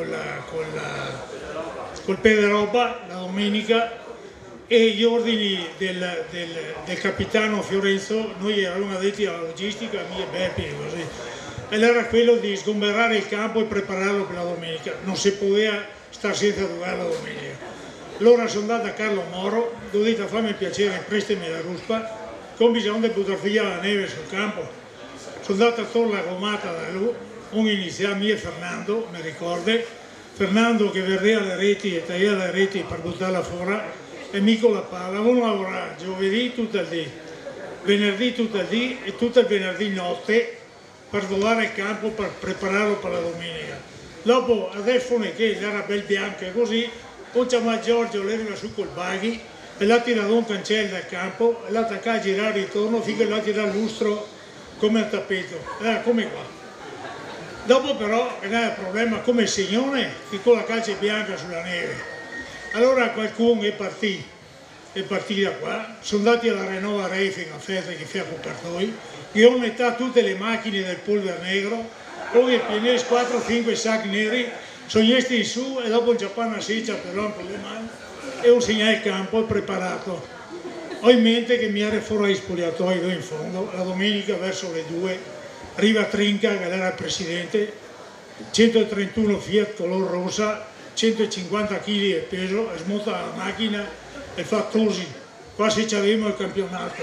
D: col Pederoba la domenica, e gli ordini del capitano Fiorenzo, noi eravamo addetti alla logistica, mia e Beppi e così, ed era quello di sgomberare il campo e prepararlo per la domenica. Non si poteva sta senza giocare la domenica. Allora sono andato a Carlo Moro, ho detto fammi piacere, prestami la ruspa, con bisogno di buttare via la neve sul campo. Sono andato a tornare la gomata da lui, ho iniziato mio Fernando, mi ricordo, Fernando che vedeva le reti e tagliava le reti per buttarla fuori, e mica la palla. Avevano lavorato giovedì tutto il dì, venerdì tutto il dì e tutto il venerdì notte per dovere il campo per prepararlo per la domenica. Dopo adesso che era bel bianco e così, poi chiama Giorgio, lei arriva su col baghi e l'ha tirato un cancello dal campo e l'ha attaccato a girare ritorno finché l'ha tirato lustro come un tappeto, come qua. Dopo però era il problema come il Signore che con la calce bianca sulla neve. Allora qualcuno è partito da qua, sono andati alla Renova Racing a festa che fa copertoi, che ho metà tutte le macchine del polvere negro, poi è pieno 4-5 sacchi neri, sono messi in su e dopo il Giappone seccia però un problema e ho segnato il campo preparato. Ho in mente che mi era fuori ai spogliatoi in fondo, la domenica verso le 2, arriva Trinca che era il presidente, 131 Fiat color rosa, 150 kg di peso, smonta la macchina e fa tosi, quasi ci avevamo il campionato.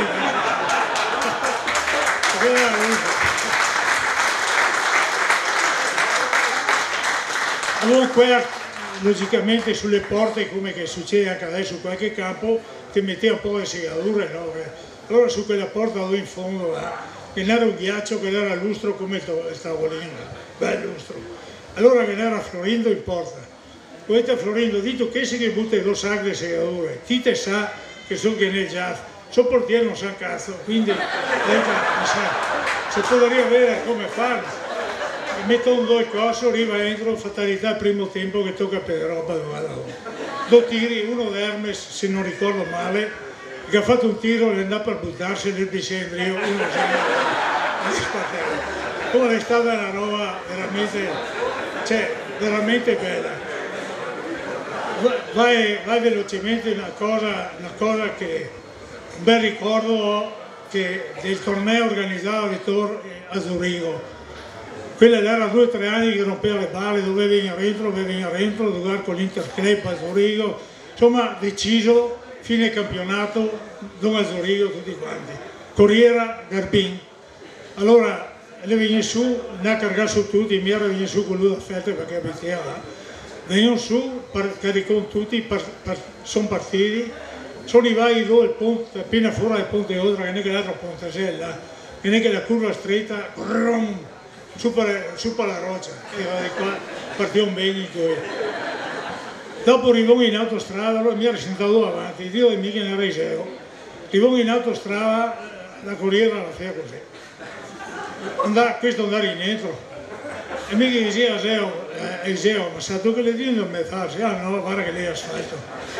D: Allora, logicamente sulle porte, come che succede anche adesso in qualche campo, ti metteva un po' di segature, no? Allora su quella porta dove in fondo là, che era un ghiaccio che era lustro come il tavolino, bel lustro. Allora che era Florindo in porta. Poi Florindo, dito che si butta i due sacchi di segature, Tite sa che sono che nel jazz, suo portiere non sa un cazzo, quindi se potrebbe vedere come farlo. Metto un due corso, arriva entro, fatalità il primo tempo che tocca per roba, due tiri, uno d'Hermes, se non ricordo male, che ha fatto un tiro e è andato per buttarsi nel Bisendrio, uno come è stata una roba veramente bella. Vai velocemente una cosa che un bel ricordo del torneo organizzato di Tor a Zurigo. Quella era 2 o 3 anni che rompeva le balle, dove veniva rientro, giocare con l'Interclub a Zurigo, insomma deciso, fine campionato, dove a Zurigo tutti quanti, Corriera, Garbin. Allora le veniva su, ne ha cargato su tutti, mi era venuto su con lui da Feltre perché abitava là, venivano su, caricò tutti, sono partiti, sono arrivati dove il ponte, appena fuori dal ponte oltre, che non è che l'altro ponte, che non è che la curva stretta, su per la roccia, era di qua, partiamo bene. Dopo arrivavo in autostrada, allora mi ero sentato avanti, io e mica ne resevo, arrivavo in autostrada, la corriera la feia così, questo andare in dentro, e mi diceva Iseo, ma sa tu che le dici non mi fa? Ah no, guarda che lei è asfalto,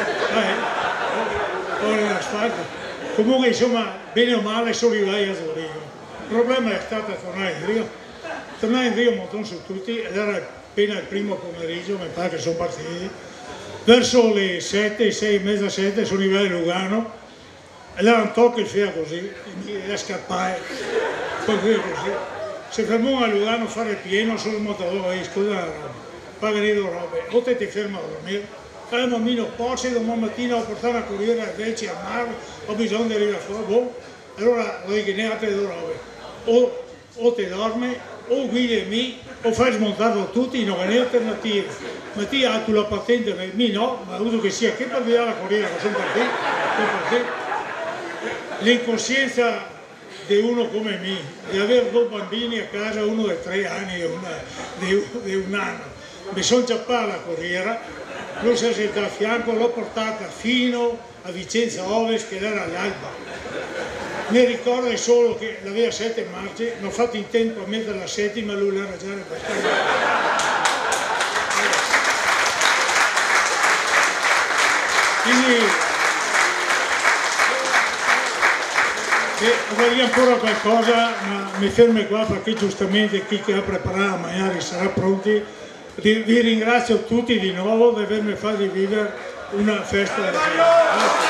D: ora è asfalto, comunque insomma, bene o male sono arrivati a Zurigo, il problema è stato tornare in Rio. Tornai in Rio montone su tutti ed era appena il primo pomeriggio, mi pare che sono partiti. Verso le 7, 6 e mezza, 7 sono arrivati a Lugano e era un tocco il fea così, e mi scappare, poi così. Se fermò a Lugano a fare pieno, sono il motatore, scusa la roba, paga le due robe, o te ti fermo a dormire, fai mammino, poi domani mattina ho portato a corriere a Veci a mare, ho bisogno di arrivare fuori, boh, allora vuoi che ne altre due robe, o ti dorme, o guidami o fai smontarlo tutti, non è alternativa. Ma ti hai tu la patente, mi no, ma uso che sia che per vedere la corriera, ma sono partiti. L'incoscienza di uno come me, di avere 2 bambini a casa, uno di 3 anni e una di 1 anno, mi sono ciappato la corriera, lui si è seduto a fianco, l'ho portata fino a Vicenza Ovest che era all'alba. Mi ricordo solo che aveva 7 marce, non ho fatto in tempo a mettere la 7ª, lui l'ha già abbastanza. Quindi avrei ancora qualcosa, ma mi fermo qua perché giustamente chi che ha preparato magari sarà pronti. Vi ringrazio tutti di nuovo per avermi fatto vivere una festa del Grazie.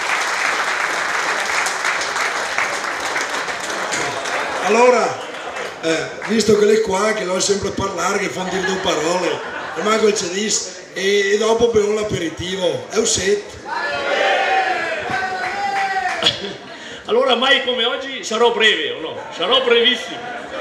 A: Allora, visto che lei qua, che lo sempre parlare, che fanno dire due parole, rimango il cedis e dopo bevo l'aperitivo, è un set.
E: Allora mai come oggi sarò breve o no? Sarò brevissimo.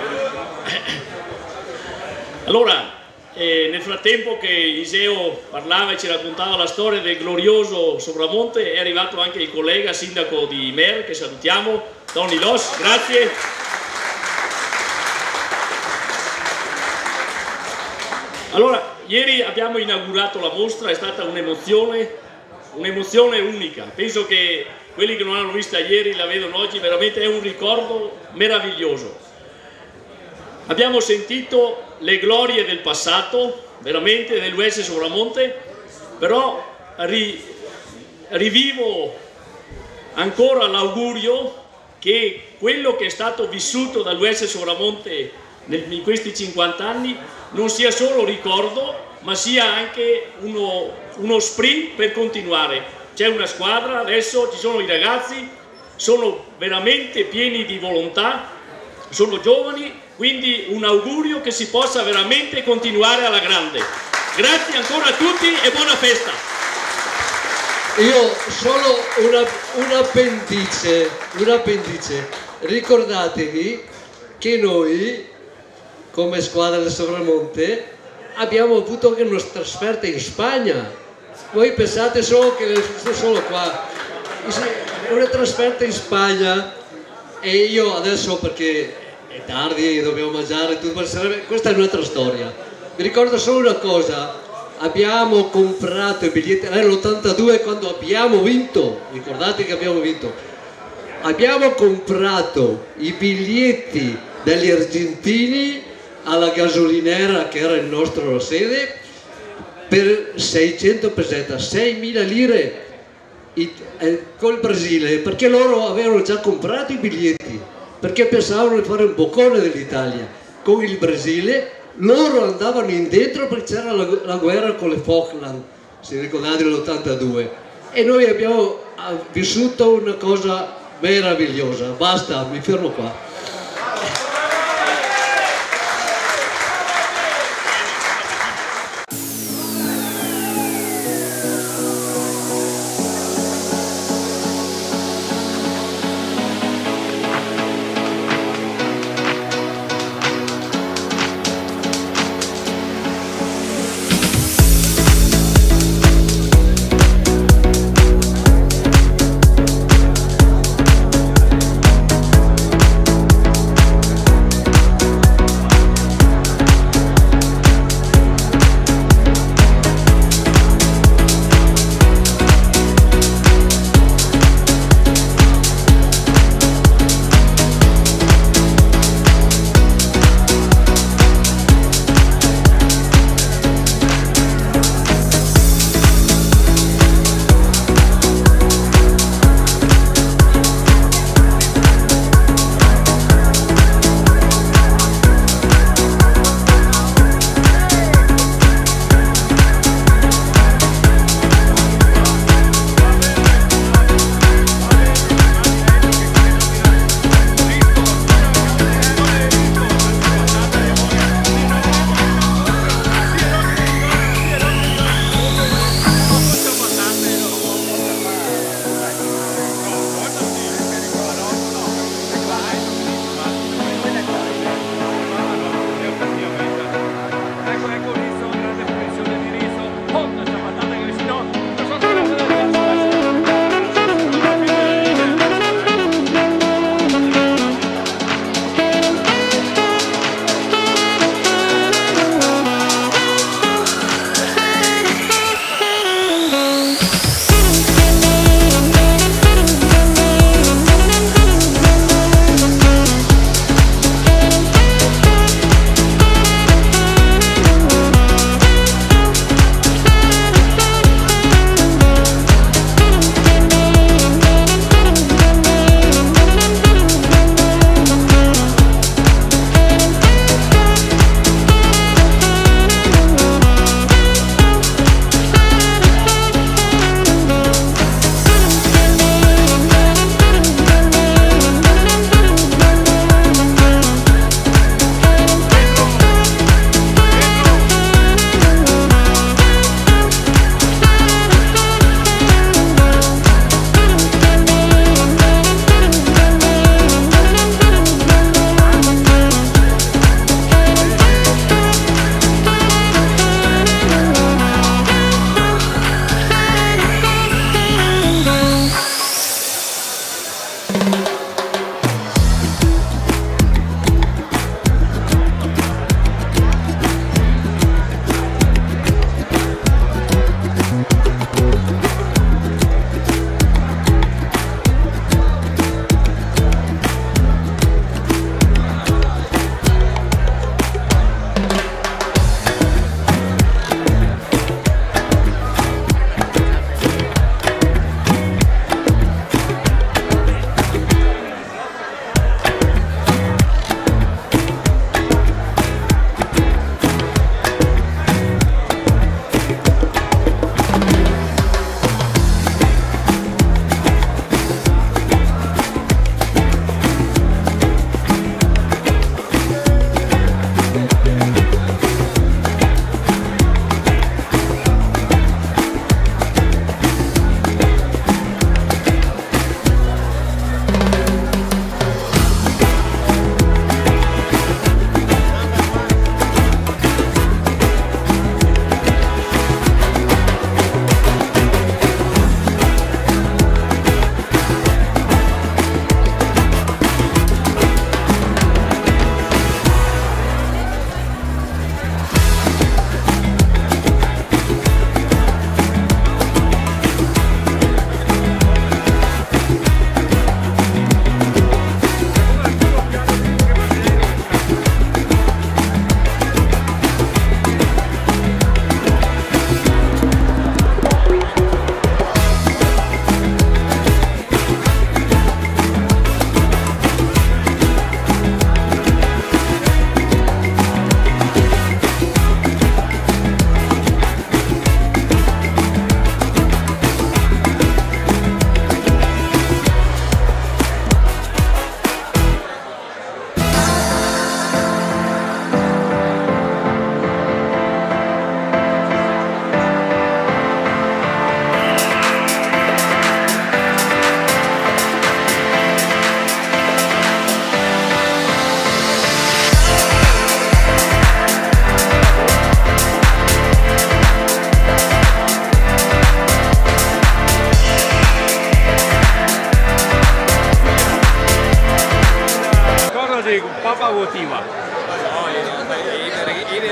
E: Allora, nel frattempo che Iseo parlava e ci raccontava la storia del glorioso Sopramonte, è arrivato anche il collega sindaco di Mer, che salutiamo, Tony Los, grazie. Allora, ieri abbiamo inaugurato la mostra, è stata un'emozione unica. Penso che quelli che non l'hanno vista ieri la vedono oggi, veramente è un ricordo meraviglioso. Abbiamo sentito le glorie del passato, veramente dell'US Sopramonte, però rivivo ancora l'augurio che quello che è stato vissuto dall'US Sopramonte in questi 50 anni non sia solo ricordo, ma sia anche uno sprint per continuare. C'è una squadra, adesso ci sono i ragazzi, sono veramente pieni di volontà, sono giovani, quindi un augurio che si possa veramente continuare alla grande. Grazie ancora a tutti e buona festa.
F: Io solo un appendice. Ricordatevi che noi, come squadra del Sopramonte, abbiamo avuto anche una trasferta in Spagna. Voi pensate solo che solo qua, una trasferta in Spagna, e io adesso, perché è tardi, dobbiamo mangiare, questa è un'altra storia. Vi ricordo solo una cosa: abbiamo comprato i biglietti, era l'82 quando abbiamo vinto, ricordate che abbiamo vinto, abbiamo comprato i biglietti degli argentini alla gasolinera che era il nostro sede per 600 pesette, 6.000 lire col Brasile, perché loro avevano già comprato i biglietti, perché pensavano di fare un boccone dell'Italia. Con il Brasile loro andavano indietro perché c'era la guerra con le Falkland, se ricordate, l'82, e noi abbiamo vissuto una cosa meravigliosa. Basta, mi fermo qua.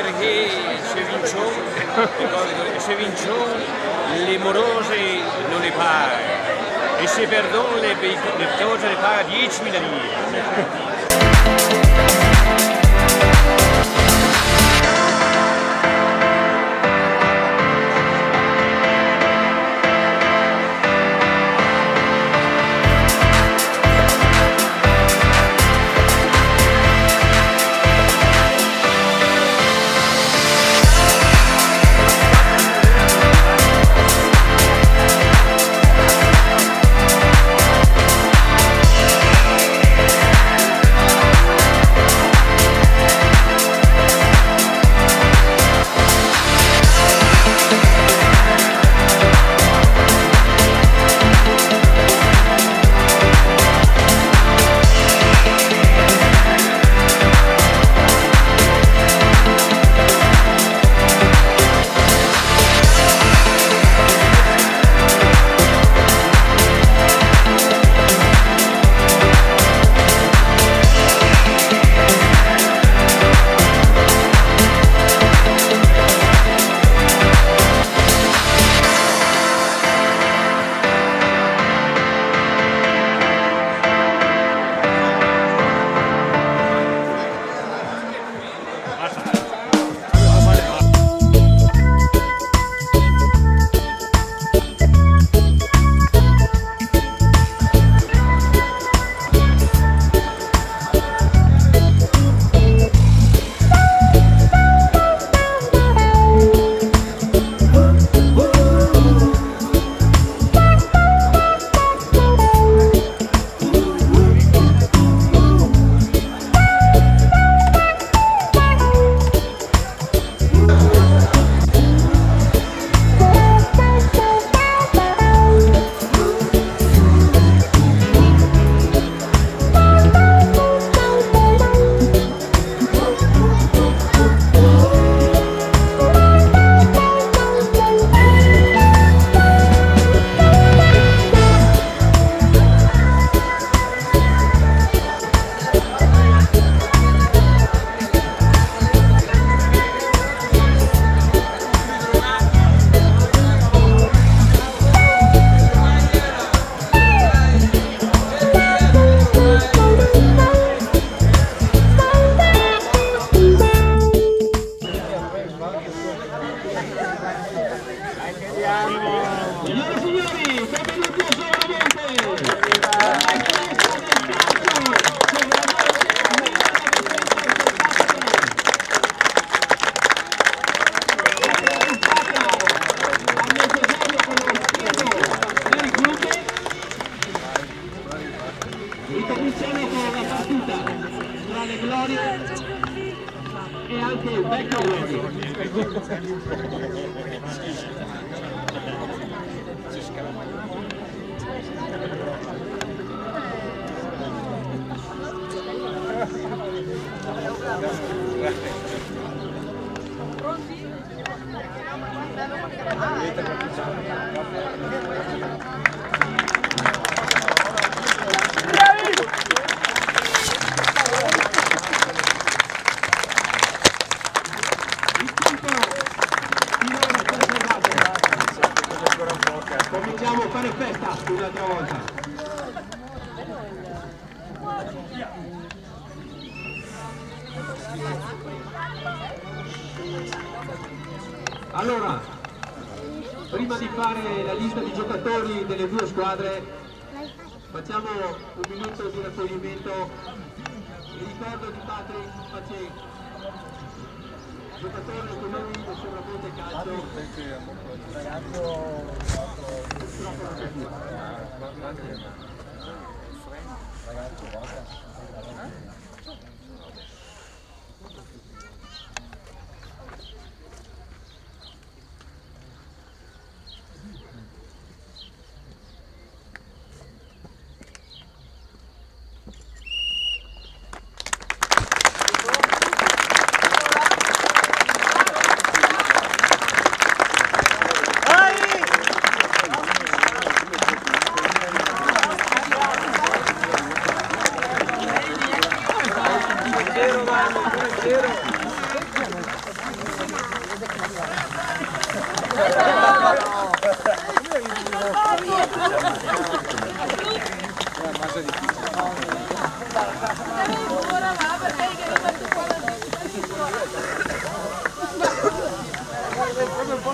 G: perché se vincono le morose non le paga e se perdono le cose le paga 10.000 lire.
H: Ricominciamo con la partita tra le glorie e anche il vecchio gloria. Cominciamo a fare festa un'altra volta. Allora, prima di fare la lista di giocatori delle due squadre, facciamo un minuto di raccoglimento. Il ricordo di Patrick Facek, giocatore con noi del Sopramonte Calcio. Purtroppo non c'è più.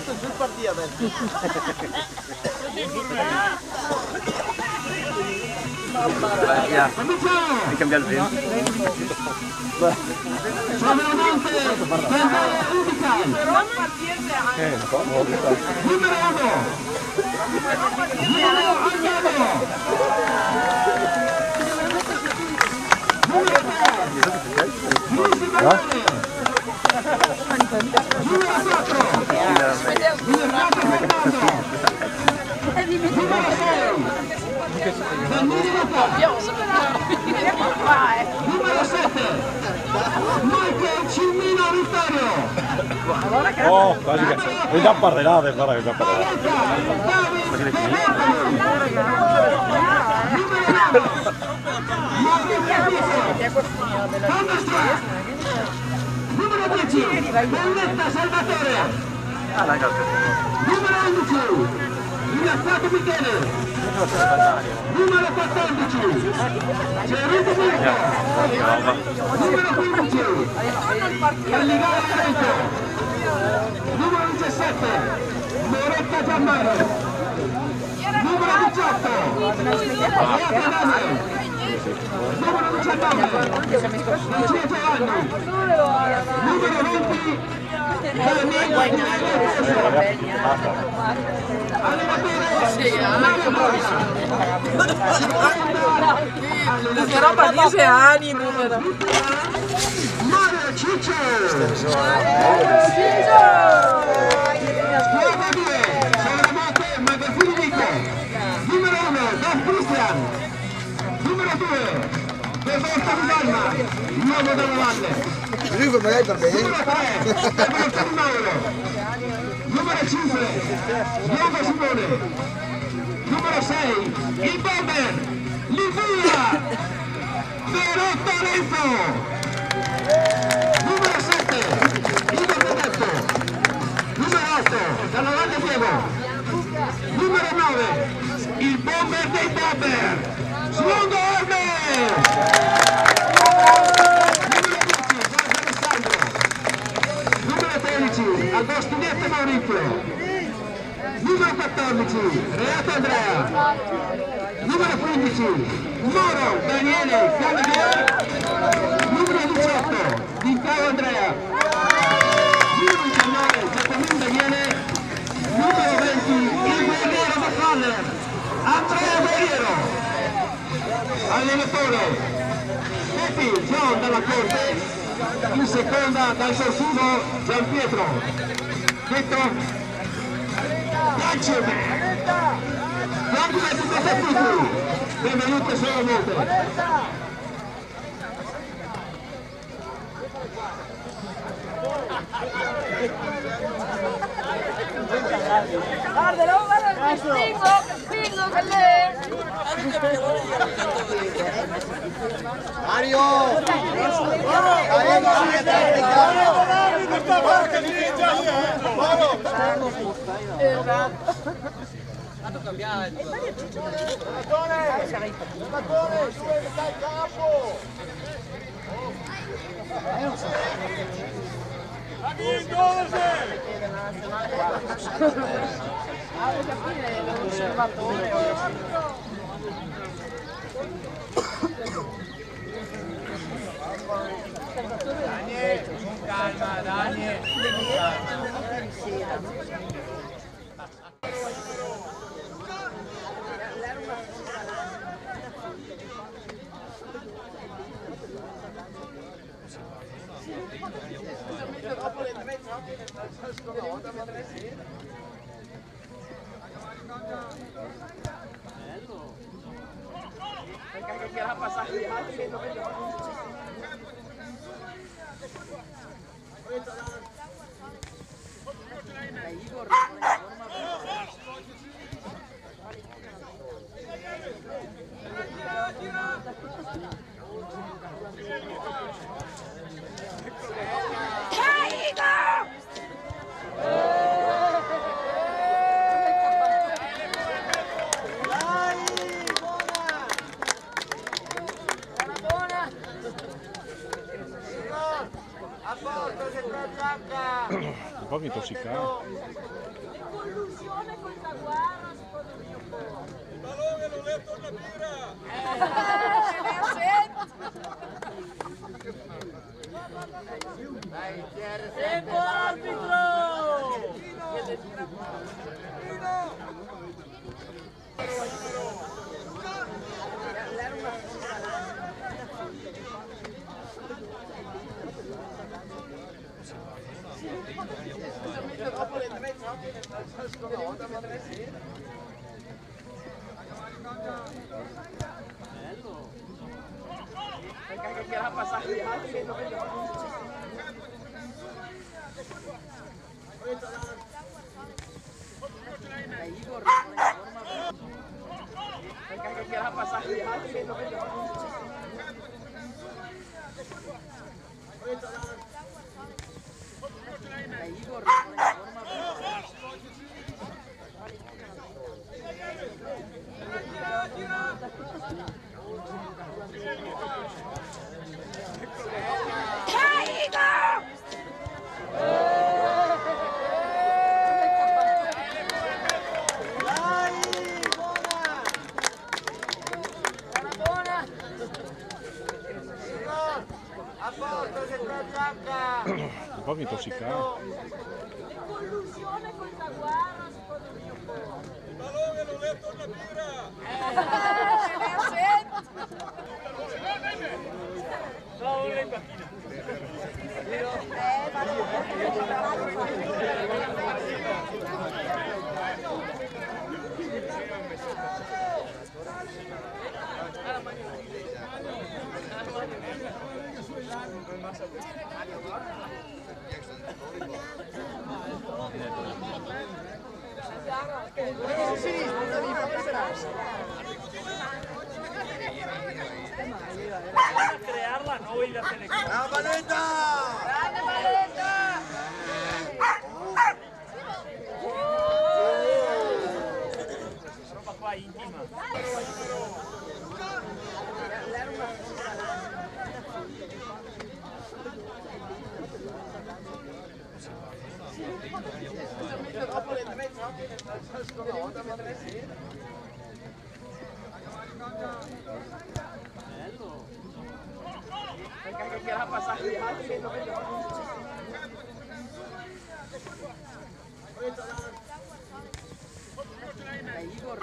I: fatto giù il partito adesso.
G: Devi cambiare il vento.
H: Numero 7 Michael Cimino Vittorio.
J: Oh, quasi che è già parlerate, guarda che già parlerate.
H: Numero 10 Belletta Salvatore. Numero 11 Rilassato Michele. Numero 14 Cerruto Mirko. Numero 15 Galligaro Lorenzo. Numero 17 Moretta Gianmario. Numero 18 Beata Daniel. Numero 19 Lucia Giovanni. Numero 20
K: Che roba dice Ani numero.
H: Mario Ciccio. Squadra 2 Solamonte Magafinico. Numero 1 Don Cristian. Numero 2 Devolta di Dalma, l'uomo della valle. Numero 3 Devolta di Mauro. Numero 5 Diogo Simone. Numero 6 il bomber Livia Verotto Lorenzo. Numero 7 Ivo Benedetto. Numero 8 dalla Valle Diego. Numero 9 il bomber dei bomber Slongo Orme. Numero 10 Giorgio Alessandro. Numero 13 Agostinetto Maurizio. Numero 14 Reato Andrea. Numero 15 Moro Daniele Fiammeghera. Numero 18 Vincao Andrea. Numero 19 Giacomin Daniele. Numero 20 il guerriero McCaller Andrea Guerriero. Allenatore Pepi John dalla Corte. In seconda dal Sorsuso Gian Pietro. Detto Lancio! Complimenti a tutti! Benvenuti a Solamonte!
K: Guarda, spingo che lei!
I: Mario! Vado a cambiare. Battone, su dai capo! Ha vinto!
K: Perché alla fine l'osservatore
I: Daniel, con calma, Daniel!
K: perché che era passato gli altri dove Igor
J: un po' mi intossicava.
K: collusione col Jaguar, secondo me un po'.
I: Il balone l'ho letto una birra!
K: Tempo arbitro!
I: Dopo le 3 giochi,
K: bello! Perché era passato gli altri che non vedono. Igor, perché era passato gli altri che non vedono. Igor,
I: a porto se la giacca!
J: Un po' mi intossicava.
K: collusione col Jaguar, secondo me un po'.
I: Il balone l'ho letto una birra!
K: No, non è in macchina.
I: A crearla noi la telecamera! Brava Valetta!
K: Grande Valetta!
I: Roba qua intima! Dopo le 3 giochi,
K: Bello! Perché era passato gli altri che non vedono. Igor,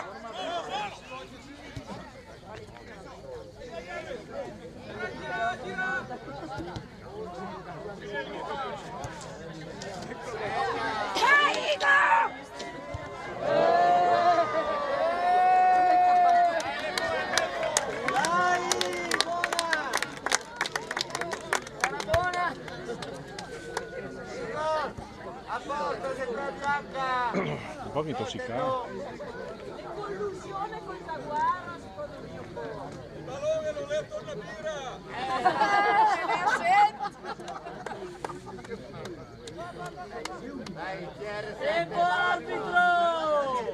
I: a porto se la giacca!
J: Un po' mi intossicava.
K: collusione col Jaguar, secondo me un po'.
I: Il balone l'ho letto una birra!
K: Tempo arbitro!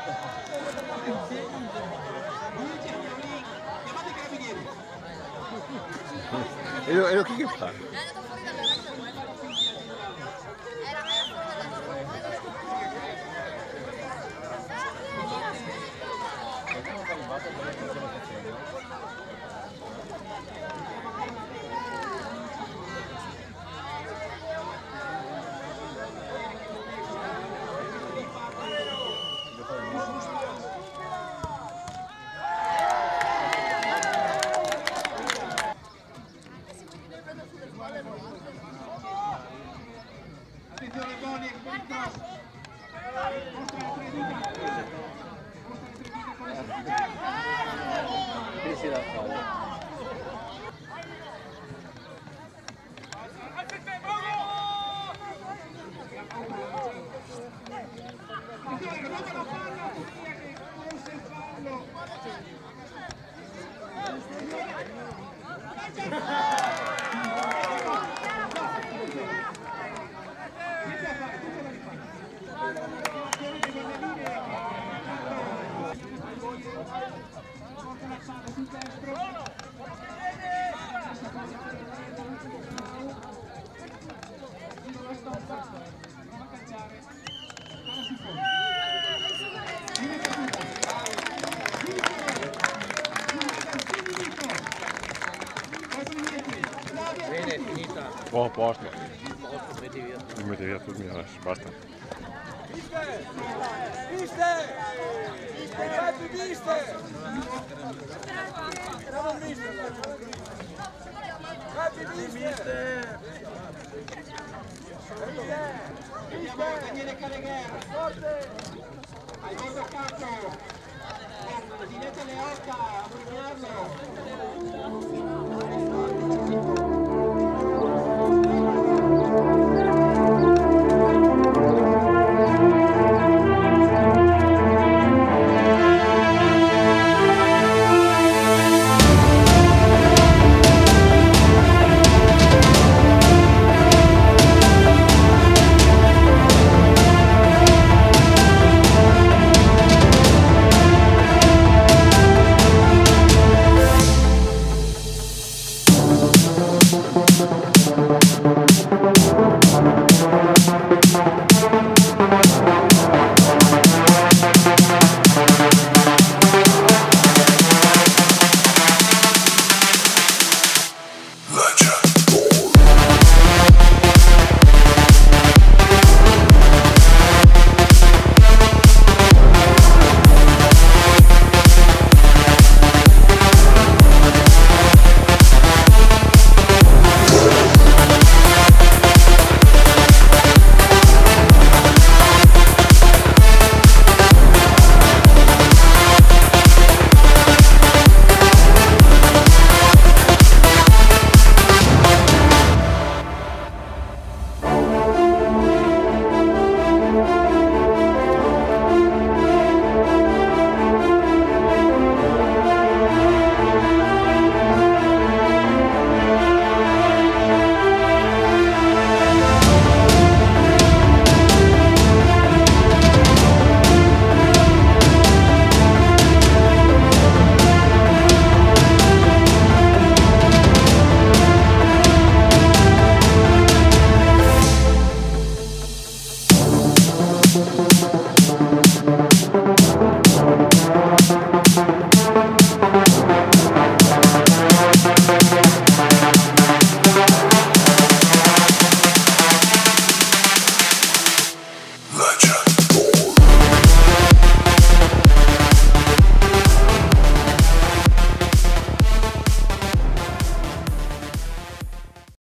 H: Chiamate i carabinieri.
J: E lo chi che fa?
H: Attenzione Boni, con il cross. Mostra le tre dita. Mostra le tre dita con le
G: Sì, da fare.
H: Attenzione, ruota la palla, che forse il fallo.
G: Bene, è finita.
J: Oh, posto.
G: Posto, metti via.
J: Mi metti via tutto mio adesso, basta.
I: Mister! Fatti mister! Bravo mister! Fatti mister!
H: Vediamo Daniele Calegher.
I: Forte!